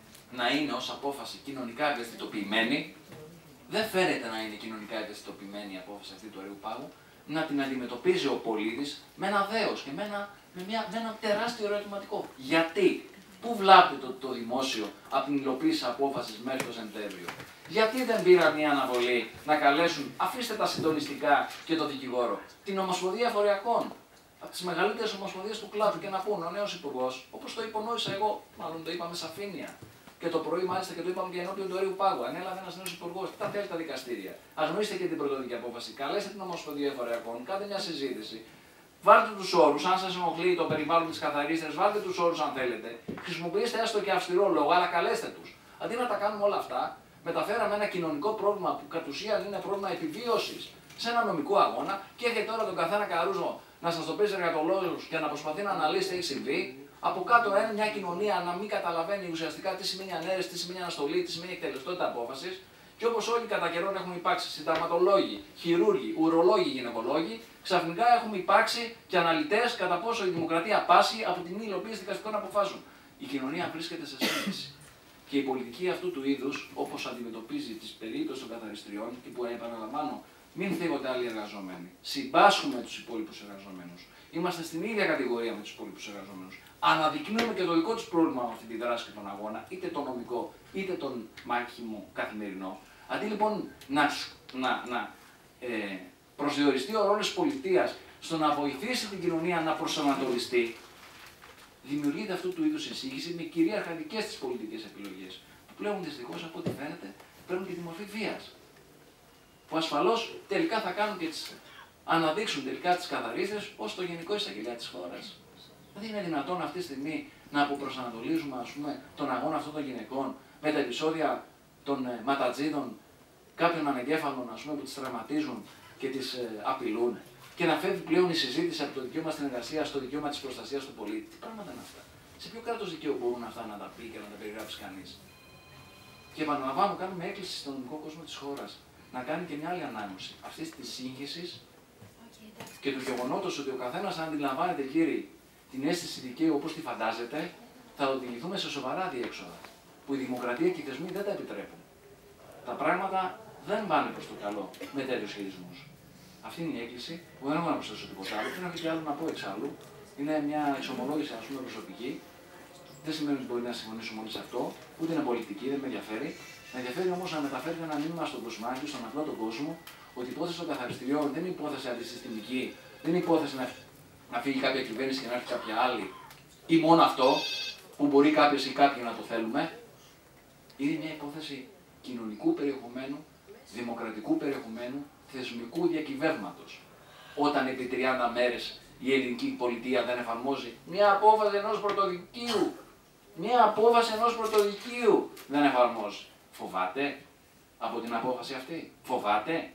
να είναι ως απόφαση κοινωνικά ευαισθητοποιημένη, δεν φαίνεται να είναι κοινωνικά ευαισθητοποιημένη η απόφαση αυτή του Αρείου Πάγου, να την αντιμετωπίζει ο πολίτης με ένα δέος και με ένα, με μια, με ένα τεράστιο ερωτηματικό. Γιατί, πού βλάπτει το, το δημόσιο από την υλοποίηση απόφασης μέχρι το Σεπτέμβριο? Γιατί δεν πήραν μια αναβολή να καλέσουν, αφήστε τα συντονιστικά και το δικηγόρο, την Ομοσπονδία Φοριακών, από τις μεγαλύτερες ομοσπονδίες του κλάδου και να πούν ο νέος υπουργός, όπως το υπονόησα εγώ, μάλλον το είπαμε σαφήνεια. Και το πρωί, μάλιστα, και το είπαμε και ενώπιον του Αρείου Πάγου. Ανέλαβε ένα νέο υπουργό, τι τα θέλει τα δικαστήρια. Αγνοήστε και την πρωτοδική απόφαση. Καλέστε την Ομοσπονδία Φοριακών, κάντε μια συζήτηση. Βάλτε του όρους, αν σας ενοχλεί το περιβάλλον της καθαρίστριας, βάλτε τους όρους αν θέλετε. Χρησιμοποιήστε έστω και αυστηρό λόγο, αλλά καλέστε τους. Αντί να τα κάνουμε όλα αυτά, μεταφέραμε ένα κοινωνικό πρόβλημα που κατ' ουσίαν είναι πρόβλημα επιβίωσης σε ένα νομικό αγώνα και έχετε τώρα τον καθένα Καρούζο να σας το πει εργατολόγους και να προσπαθεί να αναλύσει τι έχει συμβεί. Από κάτω είναι μια κοινωνία να μην καταλαβαίνει ουσιαστικά τι σημαίνει ανέρεση, τι σημαίνει αναστολή, τι σημαίνει εκτελεστότητα απόφασης. Και όπως όλοι κατά καιρόν έχουμε υπάρξει συνταγματολόγοι, χειρούργοι, ουρολόγοι, γυναικολόγοι, ξαφνικά έχουμε υπάρξει και αναλυτές κατά πόσο η δημοκρατία πάσχει από την μη υλοποίηση δικαστικών αποφάσεων. Η κοινωνία βρίσκεται σε σύγχυση. Και η πολιτική αυτού του είδους, όπως αντιμετωπίζει τις περίπτωσεις των καθαριστριών, και που επαναλαμβάνω, μην θίγονται άλλοι εργαζόμενοι. Συμπάσχουμε τους υπόλοιπους εργαζομένους. Είμαστε στην ίδια κατηγορία με τους υπόλοιπους εργαζόμενους. Αναδεικνύουμε και το δικό τους πρόβλημα με αυτή τη δράση και τον αγώνα, είτε τον νομικό, είτε τον μάχημο καθημερινό. Αντί λοιπόν να, να, να ε, προσδιοριστεί ο ρόλος της πολιτείας στο να βοηθήσει την κοινωνία να προσανατολιστεί, δημιουργείται αυτού του είδους εισήγηση με κυρίαρχα δικές της πολιτικές επιλογές, που πλέον δυστυχώς από ό,τι φαίνεται παίρνουν και τη μορφή βίας. Που ασφαλώς τελικά θα κάνουν και τις, αναδείξουν τελικά τις καθαρίστρες ως το γενικό εισαγγελέα της χώρας. Δηλαδή είναι δυνατόν αυτή τη στιγμή να αποπροσανατολίζουμε, ας πούμε, τον αγώνα αυτών των γυναικών με τα επεισόδια των ε, ματατζίδων, κάποιων ανεγκέφαλων, ας πούμε, που τις τραυματίζουν και τις ε, απειλούν, και να φεύγει πλέον η συζήτηση από το δικαίωμα στην εργασία στο δικαίωμα της προστασίας του πολίτη. Τι πράγματα είναι αυτά? Σε ποιο κράτος δικαίου μπορούν αυτά να τα πει και να τα περιγράψει κανείς? Και επαναλαμβάνω, κάνουμε έκκληση στον νομικό κόσμο της χώρας να κάνει και μια άλλη ανάγνωση αυτή τη σύγχυση και του γεγονότος ότι ο καθένας, αν αντιλαμβάνεται, κύριοι, την αίσθηση δικαίου όπως τη φαντάζεται, θα οδηγηθούμε σε σοβαρά διέξοδα που η δημοκρατία και οι θεσμοί δεν τα επιτρέπουν. Τα πράγματα δεν πάνε προς το καλό με τέτοιους χειρισμούς. Αυτή είναι η έκκληση που δεν έχω να προσθέσω τίποτα άλλο. Δεν έχω και άλλο να πω εξάλλου. Είναι μια εξομολόγηση, ας πούμε, προσωπική. Δεν σημαίνει ότι μπορεί να συμφωνήσω μόνο σε αυτό, ούτε είναι πολιτική, δεν με ενδιαφέρει. Με ενδιαφέρει όμως να μεταφέρει ένα μήνυμα στον κοσμάκι, στον απλό τον κόσμο, ότι η υπόθεση των καθαριστηριών δεν είναι υπόθεση αντισυστημική, δεν είναι υπόθεση να, να φύγει κάποια κυβέρνηση και να έρθει κάποια άλλη, ή μόνο αυτό, που μπορεί κάποιος ή κάποιοι να το θέλουμε. Είναι μια υπόθεση κοινωνικού περιεχομένου, δημοκρατικού περιεχομένου, θεσμικού διακυβεύματος. Όταν επί τριάντα μέρες η ελληνική πολιτεία δεν εφαρμόζει μια απόφαση ενός πρωτοδικείου, μια απόφαση ενός πρωτοδικείου δεν εφαρμόζει. Φοβάται από την απόφαση αυτή? Φοβάται?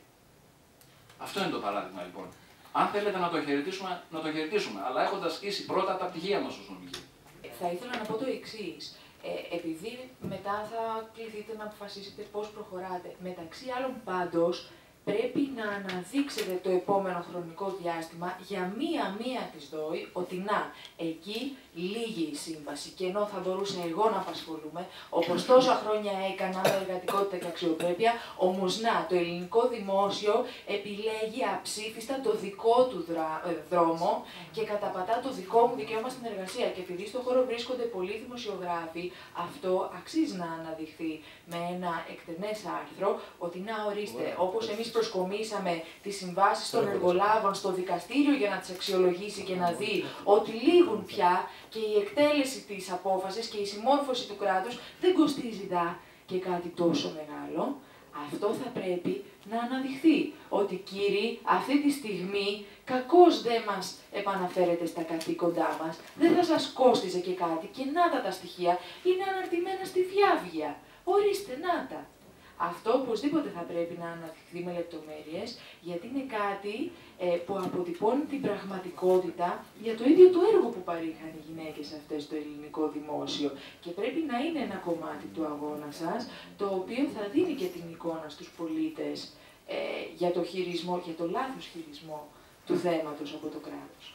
Αυτό είναι το παράδειγμα λοιπόν. Αν θέλετε να το χαιρετήσουμε, να το χαιρετήσουμε, αλλά έχοντας ασκήσει πρώτα τα πτυχία μας ως νομικοί. Θα ήθελα να πω το εξής. Ε, επειδή μετά θα κληθείτε να αποφασίσετε πώς προχωράτε, μεταξύ άλλων πάντως, πρέπει να αναδείξετε το επόμενο χρονικό διάστημα για μία-μία της ΔΟΗ ότι να, εκεί λύγει η σύμβαση και ενώ θα μπορούσα εγώ να απασχολούμαι, όπως τόσα χρόνια έκανα με εργατικότητα και αξιοπρέπεια, όμως να, το ελληνικό δημόσιο επιλέγει αψήφιστα το δικό του δρα... δρόμο και καταπατά το δικό μου δικαίωμα στην εργασία. Και επειδή στον χώρο βρίσκονται πολλοί δημοσιογράφοι, αυτό αξίζει να αναδειχθεί με ένα εκτενές άρθρο, ότι να, ορίστε, όπως εμείς προσκομίσαμε τις συμβάσεις των εργολάβων στο δικαστήριο για να τις αξιολογήσει και να δει ότι λήγουν πια και η εκτέλεση της απόφασης και η συμμόρφωση του κράτους δεν κοστίζει δα και κάτι τόσο μεγάλο. Αυτό θα πρέπει να αναδειχθεί, ότι κύριοι αυτή τη στιγμή κακώς δεν μας επαναφέρετε στα καθήκοντά μας, δεν θα σας κόστιζε και κάτι και να τα τα στοιχεία είναι αναρτημένα στη διάβγεια. Ορίστε, να τα. Αυτό οπωσδήποτε θα πρέπει να αναδειχθεί με λεπτομέρειες, γιατί είναι κάτι ε, που αποτυπώνει την πραγματικότητα για το ίδιο το έργο που παρήχαν οι γυναίκες αυτές στο ελληνικό δημόσιο. Και πρέπει να είναι ένα κομμάτι του αγώνα σας, το οποίο θα δίνει και την εικόνα στους πολίτες ε, για το χειρισμό, για το λάθος χειρισμό του θέματος από το κράτος.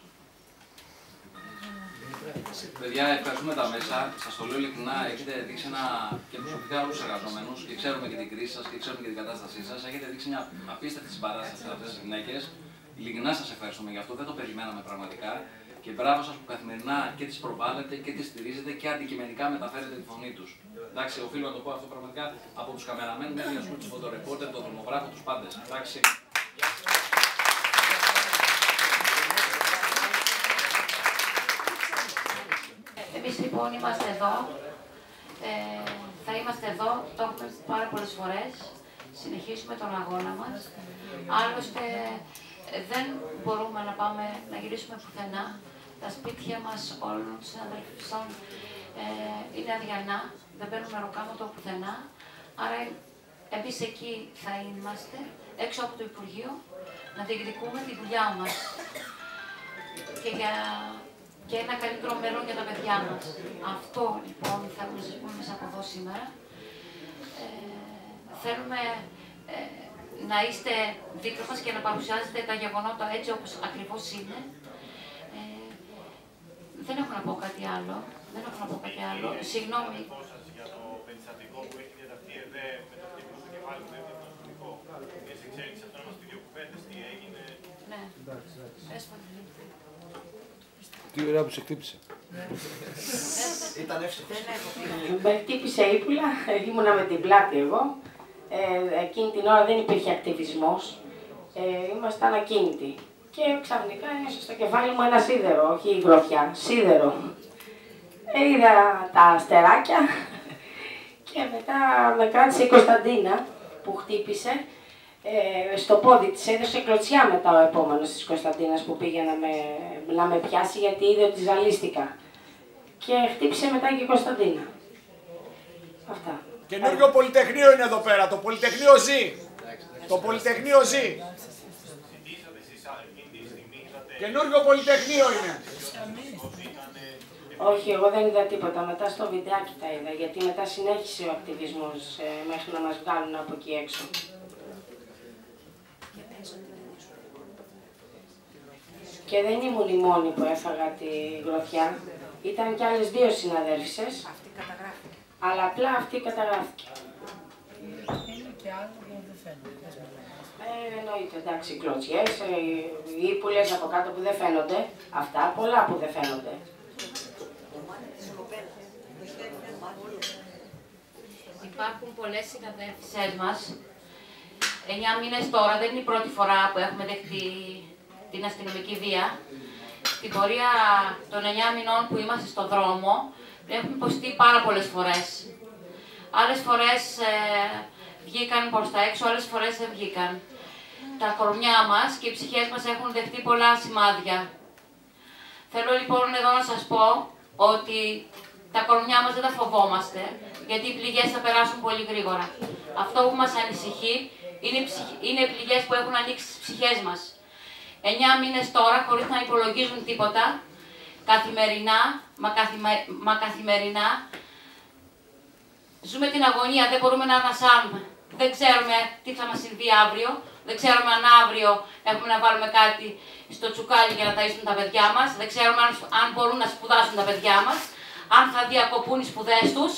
Παιδιά, ευχαριστούμε τα μέσα. Σας το λέω ειλικρινά, έχετε δείξει ένα και προσωπικά όλους τους εργαζόμενους και ξέρουμε και την κρίση σας και ξέρουμε και την κατάστασή σας. Έχετε δείξει μια απίστευτη συμπαράσταση σε αυτές τις γυναίκες. Ειλικρινά σας ευχαριστούμε γι' αυτό, δεν το περιμέναμε πραγματικά. Και μπράβο σας που καθημερινά και τις προβάλλετε και τις στηρίζετε και αντικειμενικά μεταφέρετε τη φωνή τους. Εντάξει, οφείλω να το πω αυτό πραγματικά από τους καμεραμένους μέχρι τους φωτορεπόρτερ, τον δρομογράφο, τους πάντες. Εντάξει. Εμείς λοιπόν είμαστε εδώ, ε, θα είμαστε εδώ, το έχουμε πάρα πολλές φορές, συνεχίσουμε τον αγώνα μας. Άλλωστε δεν μπορούμε να πάμε να γυρίσουμε πουθενά. Τα σπίτια μας όλων των συναδελφών ε, είναι αδιανά, δεν παίρνουμε ροκάματο πουθενά. Άρα εμείς εκεί θα είμαστε, έξω από το Υπουργείο, να διεκδικούμε τη δουλειά μας. Και για και ένα καλύτερο μέλλον για τα παιδιά μας. Αυτό λοιπόν θέλουμε να σας πούμε μέσα από εδώ σήμερα. Ε, θέλουμε ε, να είστε δίπλα μας και να παρουσιάζετε τα γεγονότα έτσι όπως ακριβώς είναι. Ε, δεν έχω να πω κάτι άλλο. Δεν έχω να πω κάτι άλλο. Συγγνώμη. Για το περιστατικό που έχει διαταχθεί εδώ με το χτύπημα στο κεφάλι του έπαιρνε το αστυνομικό. Και σε εξέλιξη αυτό είμαστε δύο κουβέντες, τι έγινε. Ναι. Έσφαλε. Τι ωραία που σε χτύπησε. Ήταν εύστοχος. Με χτύπησε ύπουλα, ήμουνα με την πλάτη εγώ. Ε, εκείνη την ώρα δεν υπήρχε ακτιβισμός. Ε, ήμασταν ακίνητοι. Και ξαφνικά έσαι στο κεφάλι μου ένα σίδερο, όχι γροθιά, σίδερο. Ε, είδα τα αστεράκια και μετά με κράτησε η Κωνσταντίνα που χτύπησε. Ε, στο πόδι της έδωσε κλωτσιά μετά ο επόμενος της Κωνσταντίνας που πήγε να με, να με πιάσει γιατί είδε ότι ζαλίστηκα. Και χτύπησε μετά και η Κωνσταντίνα. Αυτά. Καινούργιο Πολυτεχνείο είναι εδώ πέρα. Το Πολυτεχνείο ζει. Το Πολυτεχνείο ζει. Καινούργιο Πολυτεχνείο είναι. Όχι, εγώ δεν είδα τίποτα. Μετά στο βιντεάκι τα είδα. Γιατί μετά συνέχισε ο ακτιβισμός ε, μέχρι να μας βγάλουν από εκεί έξω. Και δεν ήμουν η μόνη που έφαγα τη γροθιά. Ήταν κι άλλες δύο συναδέλφισες. Αυτή καταγράφηκε. Αλλά απλά αυτή καταγράφηκε. Είναι και άλλοι που δεν φαίνονται. Ε, εννοείται, εντάξει, κλωτσιές, οι ύπουλες από κάτω που δεν φαίνονται. Αυτά, πολλά που δεν φαίνονται. Υπάρχουν πολλές συναδέλφισές μας. Εννιά μήνες τώρα, δεν είναι η πρώτη φορά που έχουμε δεχτεί την αστυνομική βία. Στην πορεία των εννιά μηνών που είμαστε στον δρόμο, έχουμε υποστεί πάρα πολλές φορές. Άλλες φορές ε, βγήκαν προς τα έξω, άλλες φορές δεν βγήκαν. Τα κορμιά μας και οι ψυχές μας έχουν δεχτεί πολλά σημάδια. Θέλω λοιπόν εδώ να σας πω ότι τα κορμιά μας δεν τα φοβόμαστε, γιατί οι πληγές θα περάσουν πολύ γρήγορα. Αυτό που μας ανησυχεί είναι, είναι οι πληγές που έχουν ανοίξει στις ψυχές μας. Εννιά μήνες τώρα, χωρίς να υπολογίζουν τίποτα, καθημερινά, μα, καθημε, μα καθημερινά, ζούμε την αγωνία, δεν μπορούμε να ανασάνουμε. Δεν ξέρουμε τι θα μας συμβεί αύριο, δεν ξέρουμε αν αύριο έχουμε να βάλουμε κάτι στο τσουκάλι για να ταΐσουν τα παιδιά μας, δεν ξέρουμε αν, αν μπορούν να σπουδάσουν τα παιδιά μας, αν θα διακοπούν οι σπουδές τους.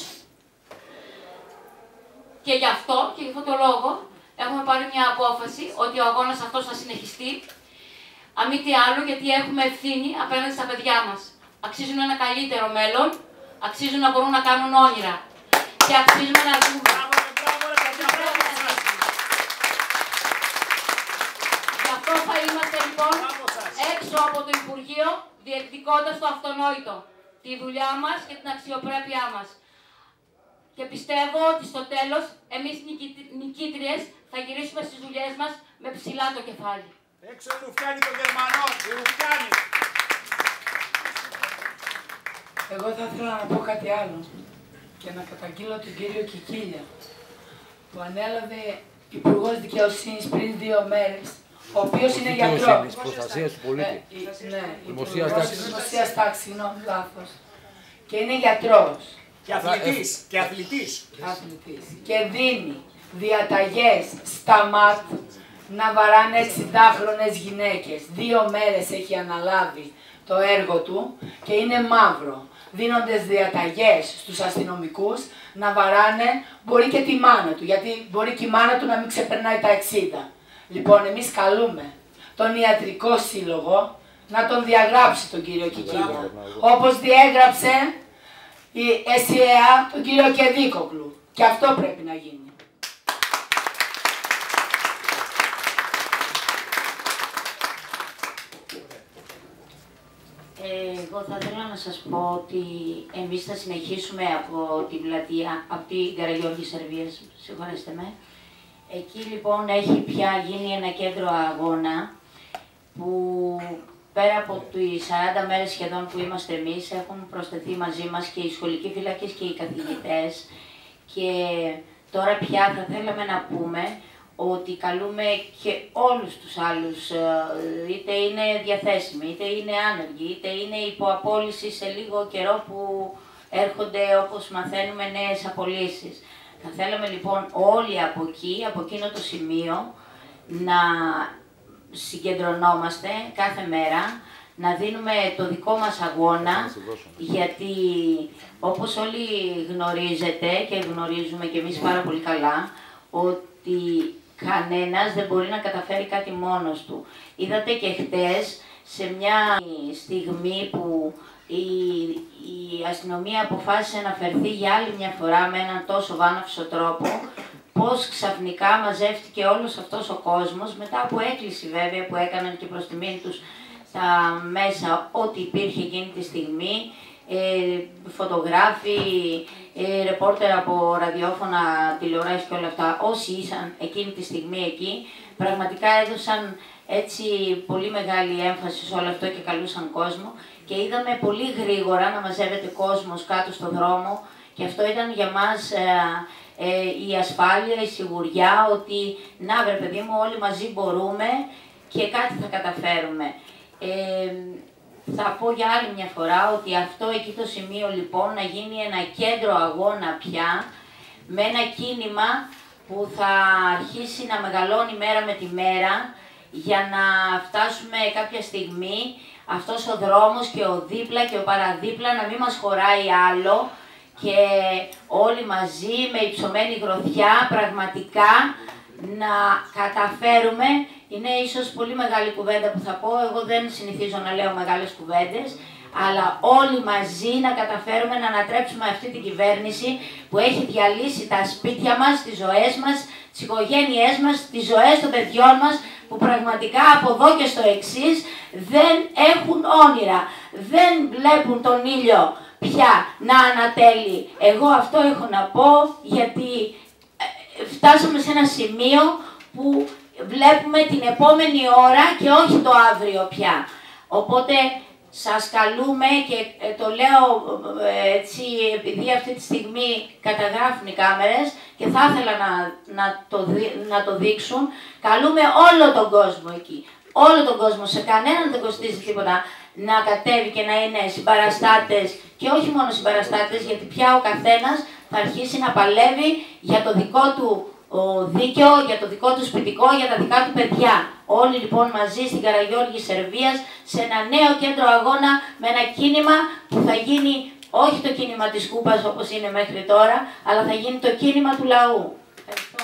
Και γι' αυτό, και γι' αυτό το λόγο, έχουμε πάρει μια απόφαση ότι ο αγώνας αυτός θα συνεχιστεί. Αν μη τι άλλο, γιατί έχουμε ευθύνη απέναντι στα παιδιά μας. Αξίζουν ένα καλύτερο μέλλον, αξίζουν να μπορούν να κάνουν όνειρα. Και αξίζουμε να ζούμε. Γι' αυτό θα είμαστε λοιπόν έξω από το Υπουργείο, διεκδικώντας το αυτονόητο. Τη δουλειά μας και την αξιοπρέπειά μας. Και πιστεύω ότι στο τέλος, εμείς νικήτριες θα γυρίσουμε στις δουλειές μας με ψηλά το κεφάλι. Έξω η Ρουφιάνη των Γερμανών, η Ρουφιάνη. Εγώ θα ήθελα να πω κάτι άλλο και να καταγγείλω τον κύριο Κικίλια, που ανέλαβε Υπουργός Δικαιοσύνης πριν δύο μέρες, ο οποίος είναι γιατρός. Της προστασίας του πολίτη. Ε, ναι, Δημοσίας τάξης. Δημοσίας τάξης, συγγνώμη, λάθος. Και είναι γιατρός. Και αθλητής. Και αθλητής. Αθλητής. Και δίνει διαταγές στα ΜΑΤ να βαράνε εξηντάχρονες γυναίκες. Δύο μέρες έχει αναλάβει το έργο του και είναι μαύρο. Δίνοντας διαταγές στους αστυνομικούς να βαράνε, μπορεί και τη μάνα του, γιατί μπορεί και η μάνα του να μην ξεπερνάει τα εξήντα. Λοιπόν, εμείς καλούμε τον Ιατρικό Σύλλογο να τον διαγράψει τον κύριο Κικίλια, όπως διέγραψε η ΕΣΥΕΑ τον κύριο Κεδίκοκλου. Και αυτό πρέπει να γίνει. Εγώ θα ήθελα να σας πω ότι εμείς θα συνεχίσουμε από την πλατεία, από την Καραγιώργη Σερβίας, συγχωρέστε με. Εκεί λοιπόν έχει πια γίνει ένα κέντρο αγώνα που πέρα από τις σαράντα μέρες σχεδόν που είμαστε εμείς έχουν προσθεθεί μαζί μας και οι σχολικοί φύλακες και οι καθηγητές και τώρα πια θα θέλαμε να πούμε ότι καλούμε και όλους τους άλλους, είτε είναι διαθέσιμοι, είτε είναι άνεργοι, είτε είναι υπό απόλυση σε λίγο καιρό που έρχονται, όπως μαθαίνουμε, νέες απολύσεις. Θα θέλαμε λοιπόν όλοι από εκεί, από εκείνο το σημείο, να συγκεντρωνόμαστε κάθε μέρα, να δίνουμε το δικό μας αγώνα, γιατί όπως όλοι γνωρίζετε και γνωρίζουμε και εμείς πάρα πολύ καλά, ότι κανένας δεν μπορεί να καταφέρει κάτι μόνος του. Είδατε και χτες, σε μια στιγμή που η, η αστυνομία αποφάσισε να φερθεί για άλλη μια φορά με έναν τόσο βάναυσο τρόπο, πώς ξαφνικά μαζεύτηκε όλος αυτός ο κόσμος, μετά από έκκληση βέβαια που έκαναν και προς τιμήν τους τα μέσα ό,τι υπήρχε εκείνη τη στιγμή, ε, φωτογράφοι, ε, ρεπόρτερ από ραδιόφωνα, τηλεοράσεις και όλα αυτά, όσοι ήσαν εκείνη τη στιγμή εκεί, πραγματικά έδωσαν έτσι πολύ μεγάλη έμφαση σε όλο αυτό και καλούσαν κόσμο και είδαμε πολύ γρήγορα να μαζεύεται κόσμος κάτω στο δρόμο και αυτό ήταν για μας ε, ε, η ασφάλεια, η σιγουριά ότι να βρε παιδί μου όλοι μαζί μπορούμε και κάτι θα καταφέρουμε. Ε, θα πω για άλλη μια φορά ότι αυτό εκεί το σημείο λοιπόν να γίνει ένα κέντρο αγώνα πια με ένα κίνημα που θα αρχίσει να μεγαλώνει μέρα με τη μέρα για να φτάσουμε κάποια στιγμή αυτός ο δρόμος και ο δίπλα και ο παραδίπλα να μην μας χωράει άλλο και όλοι μαζί με υψωμένη γροθιά πραγματικά να καταφέρουμε. Είναι ίσως πολύ μεγάλη κουβέντα που θα πω, εγώ δεν συνηθίζω να λέω μεγάλες κουβέντες, αλλά όλοι μαζί να καταφέρουμε να ανατρέψουμε αυτή την κυβέρνηση που έχει διαλύσει τα σπίτια μας, τις ζωές μας, τις οικογένειές μας, τις ζωές των παιδιών μας, που πραγματικά από εδώ και στο εξής δεν έχουν όνειρα, δεν βλέπουν τον ήλιο πια να ανατέλει. Εγώ αυτό έχω να πω, γιατί φτάσαμε σε ένα σημείο που βλέπουμε την επόμενη ώρα και όχι το αύριο πια. Οπότε σας καλούμε και το λέω έτσι επειδή αυτή τη στιγμή καταγράφουν οι κάμερες και θα ήθελα να, να, το, να το δείξουν. Καλούμε όλο τον κόσμο εκεί. Όλο τον κόσμο, σε κανέναν δεν κοστίζει τίποτα να κατέβει και να είναι συμπαραστάτες και όχι μόνο συμπαραστάτες, γιατί πια ο καθένας θα αρχίσει να παλεύει για το δικό του ο δίκαιο, για το δικό του σπιτικό, για τα δικά του παιδιά. Όλοι λοιπόν μαζί στην Καραγιώργη Σερβίας, σε ένα νέο κέντρο αγώνα, με ένα κίνημα που θα γίνει όχι το κίνημα της Κούπας όπως είναι μέχρι τώρα, αλλά θα γίνει το κίνημα του λαού. Ευχαριστώ.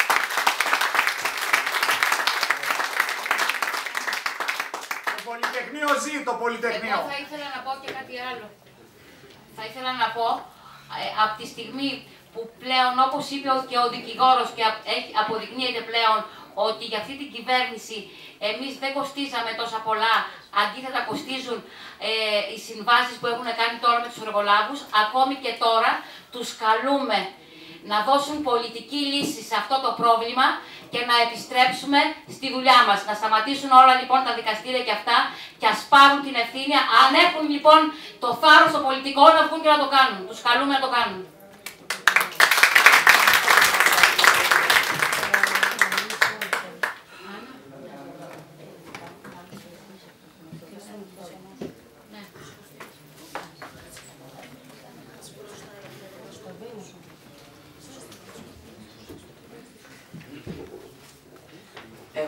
Το Πολυτεχνείο ζει, το Πολυτεχνείο. Εγώ θα ήθελα να πω και κάτι άλλο. Θα ήθελα να πω, ε, από τη στιγμή που πλέον, όπως είπε και ο δικηγόρος και αποδεικνύεται πλέον ότι για αυτή την κυβέρνηση εμείς δεν κοστίζαμε τόσα πολλά, αντίθετα κοστίζουν ε, οι συμβάσεις που έχουν κάνει τώρα με τους εργολάβους, ακόμη και τώρα τους καλούμε να δώσουν πολιτική λύση σε αυτό το πρόβλημα και να επιστρέψουμε στη δουλειά μας. Να σταματήσουν όλα λοιπόν τα δικαστήρια και αυτά και ας πάρουν την ευθύνη. Αν έχουν λοιπόν το θάρρος το πολιτικό να βγουν και να το κάνουν. Τους καλούμε να το κάνουν.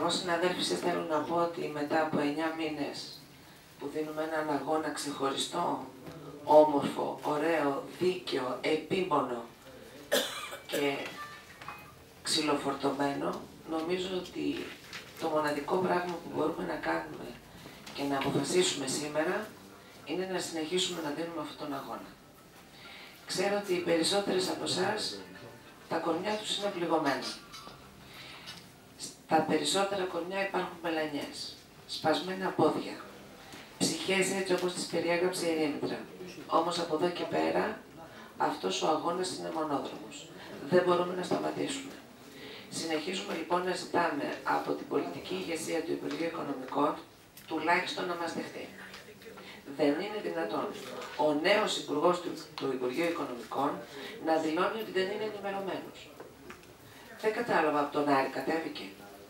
Εγώ, συναδέλφοι, θέλω να πω ότι μετά από εννιά μήνες που δίνουμε έναν αγώνα ξεχωριστό, όμορφο, ωραίο, δίκαιο, επίμονο και ξυλοφορτωμένο, νομίζω ότι το μοναδικό πράγμα που μπορούμε να κάνουμε και να αποφασίσουμε σήμερα είναι να συνεχίσουμε να δίνουμε αυτόν τον αγώνα. Ξέρω ότι οι περισσότερες από εσάς τα κορμιά τους είναι πληγωμένα. Στα περισσότερα κορμιά υπάρχουν μελανιές, σπασμένα πόδια, ψυχές έτσι όπως τις περιέγραψε η Ερήμητρα. Όμως από εδώ και πέρα αυτός ο αγώνας είναι μονόδρομος. Δεν μπορούμε να σταματήσουμε. Συνεχίζουμε λοιπόν να ζητάμε από την πολιτική ηγεσία του Υπουργείου Οικονομικών τουλάχιστον να μας δεχτεί. Δεν είναι δυνατόν ο νέος υπουργός του, του Υπουργείου Οικονομικών να δηλώνει ότι δεν είναι ενημερωμένος. Δεν κατάλαβα, από τον Άρη κατέβηκε.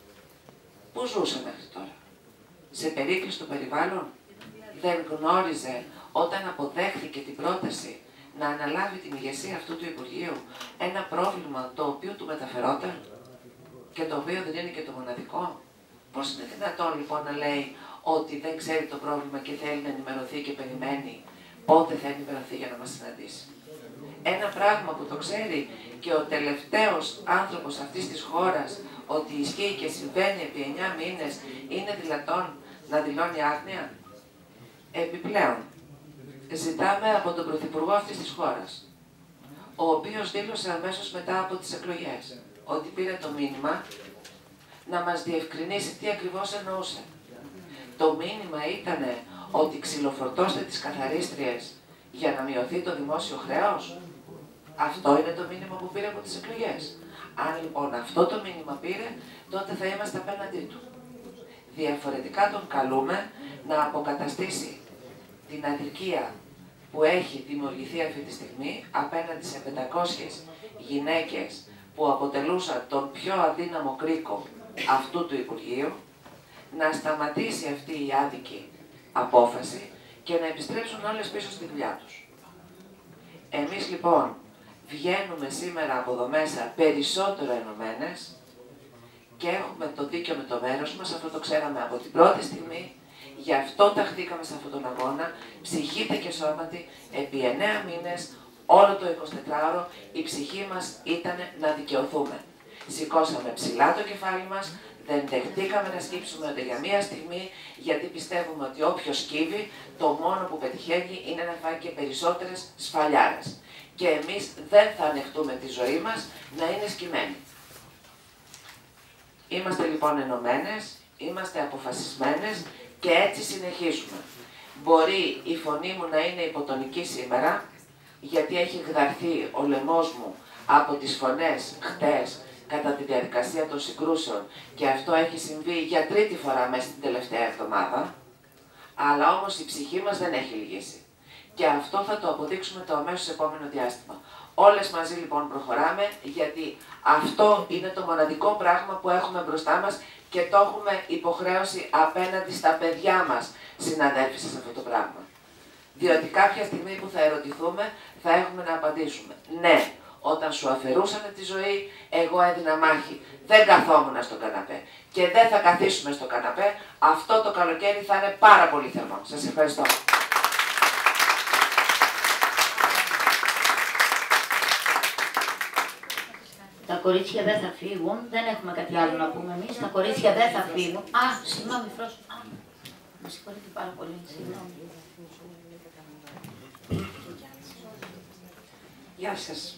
Πού ζούσε μέχρι τώρα? Σε περίκλειστο περιβάλλον? Δεν γνώριζε όταν αποδέχθηκε την πρόταση να αναλάβει την ηγεσία αυτού του Υπουργείου ένα πρόβλημα το οποίο του μεταφερόταν και το οποίο δεν είναι και το μοναδικό? Πώς είναι δυνατόν λοιπόν να λέει ότι δεν ξέρει το πρόβλημα και θέλει να ενημερωθεί και περιμένει πότε θα ενημερωθεί για να μας συναντήσει? Ένα πράγμα που το ξέρει και ο τελευταίος άνθρωπος αυτής της χώρας ότι ισχύει και συμβαίνει επί εννιά μήνες, είναι δυνατόν να δηλώνει άγνοια? Επιπλέον, ζητάμε από τον Πρωθυπουργό αυτής της χώρας, ο οποίος δήλωσε αμέσως μετά από τις εκλογές ότι πήρε το μήνυμα, να μας διευκρινίσει τι ακριβώς εννοούσε. Το μήνυμα ήταν ότι ξυλοφορτώστε τις καθαρίστριες για να μειωθεί το δημόσιο χρέος. Αυτό είναι το μήνυμα που πήρε από τις εκλογές. Αν λοιπόν αυτό το μήνυμα πήρε, τότε θα είμαστε απέναντί του. Διαφορετικά τον καλούμε να αποκαταστήσει την αδικία που έχει δημιουργηθεί αυτή τη στιγμή απέναντι σε πεντακόσιες γυναίκες που αποτελούσαν τον πιο αδύναμο κρίκο αυτού του Υπουργείου, να σταματήσει αυτή η άδικη απόφαση και να επιστρέψουν όλες πίσω στη δουλειά τους. Εμείς λοιπόν βγαίνουμε σήμερα από εδώ μέσα περισσότερο ενωμένες και έχουμε το δίκιο με το μέρος μας, αυτό το ξέραμε από την πρώτη στιγμή, γι' αυτό ταχθήκαμε σε αυτόν τον αγώνα, ψυχήτε και σώματι, επί εννέα μήνες, όλο το εικοσιτετράωρο, η ψυχή μας ήταν να δικαιωθούμε. Σηκώσαμε ψηλά το κεφάλι μας, δεν δεχτήκαμε να σκύψουμε ούτε για μία στιγμή, γιατί πιστεύουμε ότι όποιος σκύβει, το μόνο που πετυχαίνει είναι να φάει και περισσότερες σφαλιάρες. Και εμείς δεν θα ανεχτούμε τη ζωή μας να είναι σκυμμένη. Είμαστε λοιπόν ενωμένες, είμαστε αποφασισμένες και έτσι συνεχίζουμε. Μπορεί η φωνή μου να είναι υποτονική σήμερα, γιατί έχει γδαρθεί ο λαιμός μου από τις φωνές χτες κατά τη διαδικασία των συγκρούσεων και αυτό έχει συμβεί για τρίτη φορά μέσα στην τελευταία εβδομάδα, αλλά όμως η ψυχή μας δεν έχει λυγίσει. Και αυτό θα το αποδείξουμε το αμέσως επόμενο διάστημα. Όλες μαζί λοιπόν προχωράμε, γιατί αυτό είναι το μοναδικό πράγμα που έχουμε μπροστά μας και το έχουμε υποχρέωση απέναντι στα παιδιά μας, συναδέλφοι, σε αυτό το πράγμα. Διότι κάποια στιγμή που θα ερωτηθούμε, θα έχουμε να απαντήσουμε. Ναι, όταν σου αφαιρούσανε τη ζωή, εγώ έδινα μάχη. Δεν καθόμουν στο καναπέ. Και δεν θα καθίσουμε στο καναπέ. Αυτό το καλοκαίρι θα είναι πάρα πολύ θερμό. Σας ευχαριστώ. Τα κορίτσια δεν θα φύγουν, δεν έχουμε κάτι άλλο να πούμε εμείς. Τα κορίτσια δεν θα φύγουν. Α, συγγνώμη, Φρόσο. Με συγχωρείτε πάρα πολύ. Συγγνώμη. Γεια σας.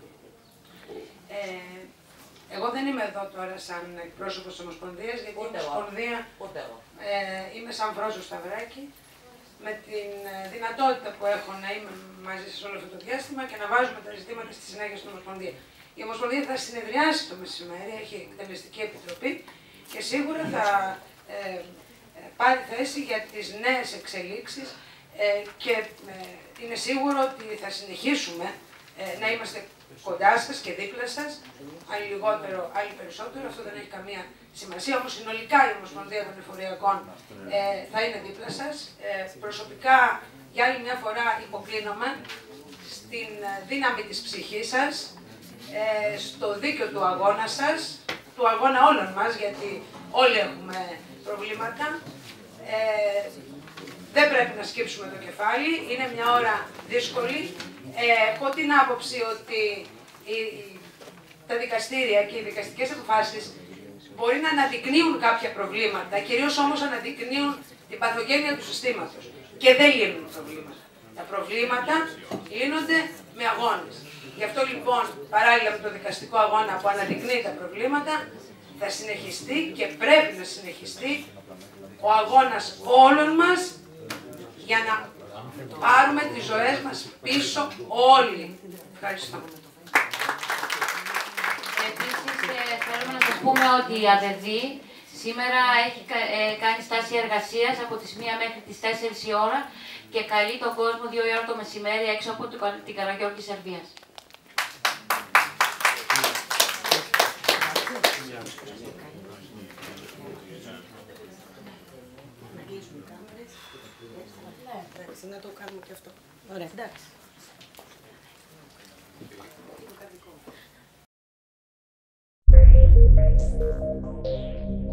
Ε, εγώ δεν είμαι εδώ τώρα σαν εκπρόσωπος της Ομοσπονδίας, γιατί η Ομοσπονδία ε, είμαι σαν Φρόσο Σταυράκη, με την δυνατότητα που έχω να είμαι μαζί σας όλο αυτό το διάστημα και να βάζουμε τα ζητήματα στη συνέχεια στην Ομοσπονδία. Η Ομοσπονδία θα συνεδριάσει το μεσημέρι, έχει εκτελεστική επιτροπή και σίγουρα θα ε, πάρει θέση για τις νέες εξελίξεις ε, και ε, είναι σίγουρο ότι θα συνεχίσουμε ε, να είμαστε κοντά σας και δίπλα σας, άλλοι λιγότερο, άλλοι περισσότερο, αυτό δεν έχει καμία σημασία, όμως συνολικά η Ομοσπονδία των Εφοριακών ε, θα είναι δίπλα σας. Ε, προσωπικά, για άλλη μια φορά υποκλίνομαι στην δύναμη της ψυχής σας, ε, στο δίκαιο του αγώνα σας του αγώνα όλων μας, γιατί όλοι έχουμε προβλήματα. Ε, δεν πρέπει να σκύψουμε το κεφάλι, είναι μια ώρα δύσκολη. Ε, έχω την άποψη ότι η, τα δικαστήρια και οι δικαστικές αποφάσεις μπορεί να αναδεικνύουν κάποια προβλήματα, κυρίως όμως αναδεικνύουν την παθογένεια του συστήματος και δεν λύνουν προβλήματα. Τα προβλήματα λύνονται με αγώνες. Γι' αυτό λοιπόν, παράλληλα με το δικαστικό αγώνα που αναδεικνύει τα προβλήματα, θα συνεχιστεί και πρέπει να συνεχιστεί ο αγώνας όλων μας για να πάρουμε τις ζωές μας πίσω όλοι. Ευχαριστώ. Επίσης, ε, θέλουμε να σας πούμε ότι η ΑΔΕΔ σήμερα έχει ε, κάνει στάση εργασίας από τις μία μέχρι τις τέσσερις η ώρα και καλεί τον κόσμο δύο η ώρα το μεσημέρι έξω από την Καραγιόρκη Σερβίας. Εντάξει, να το κάνουμε και αυτό. Ωραία, εντάξει.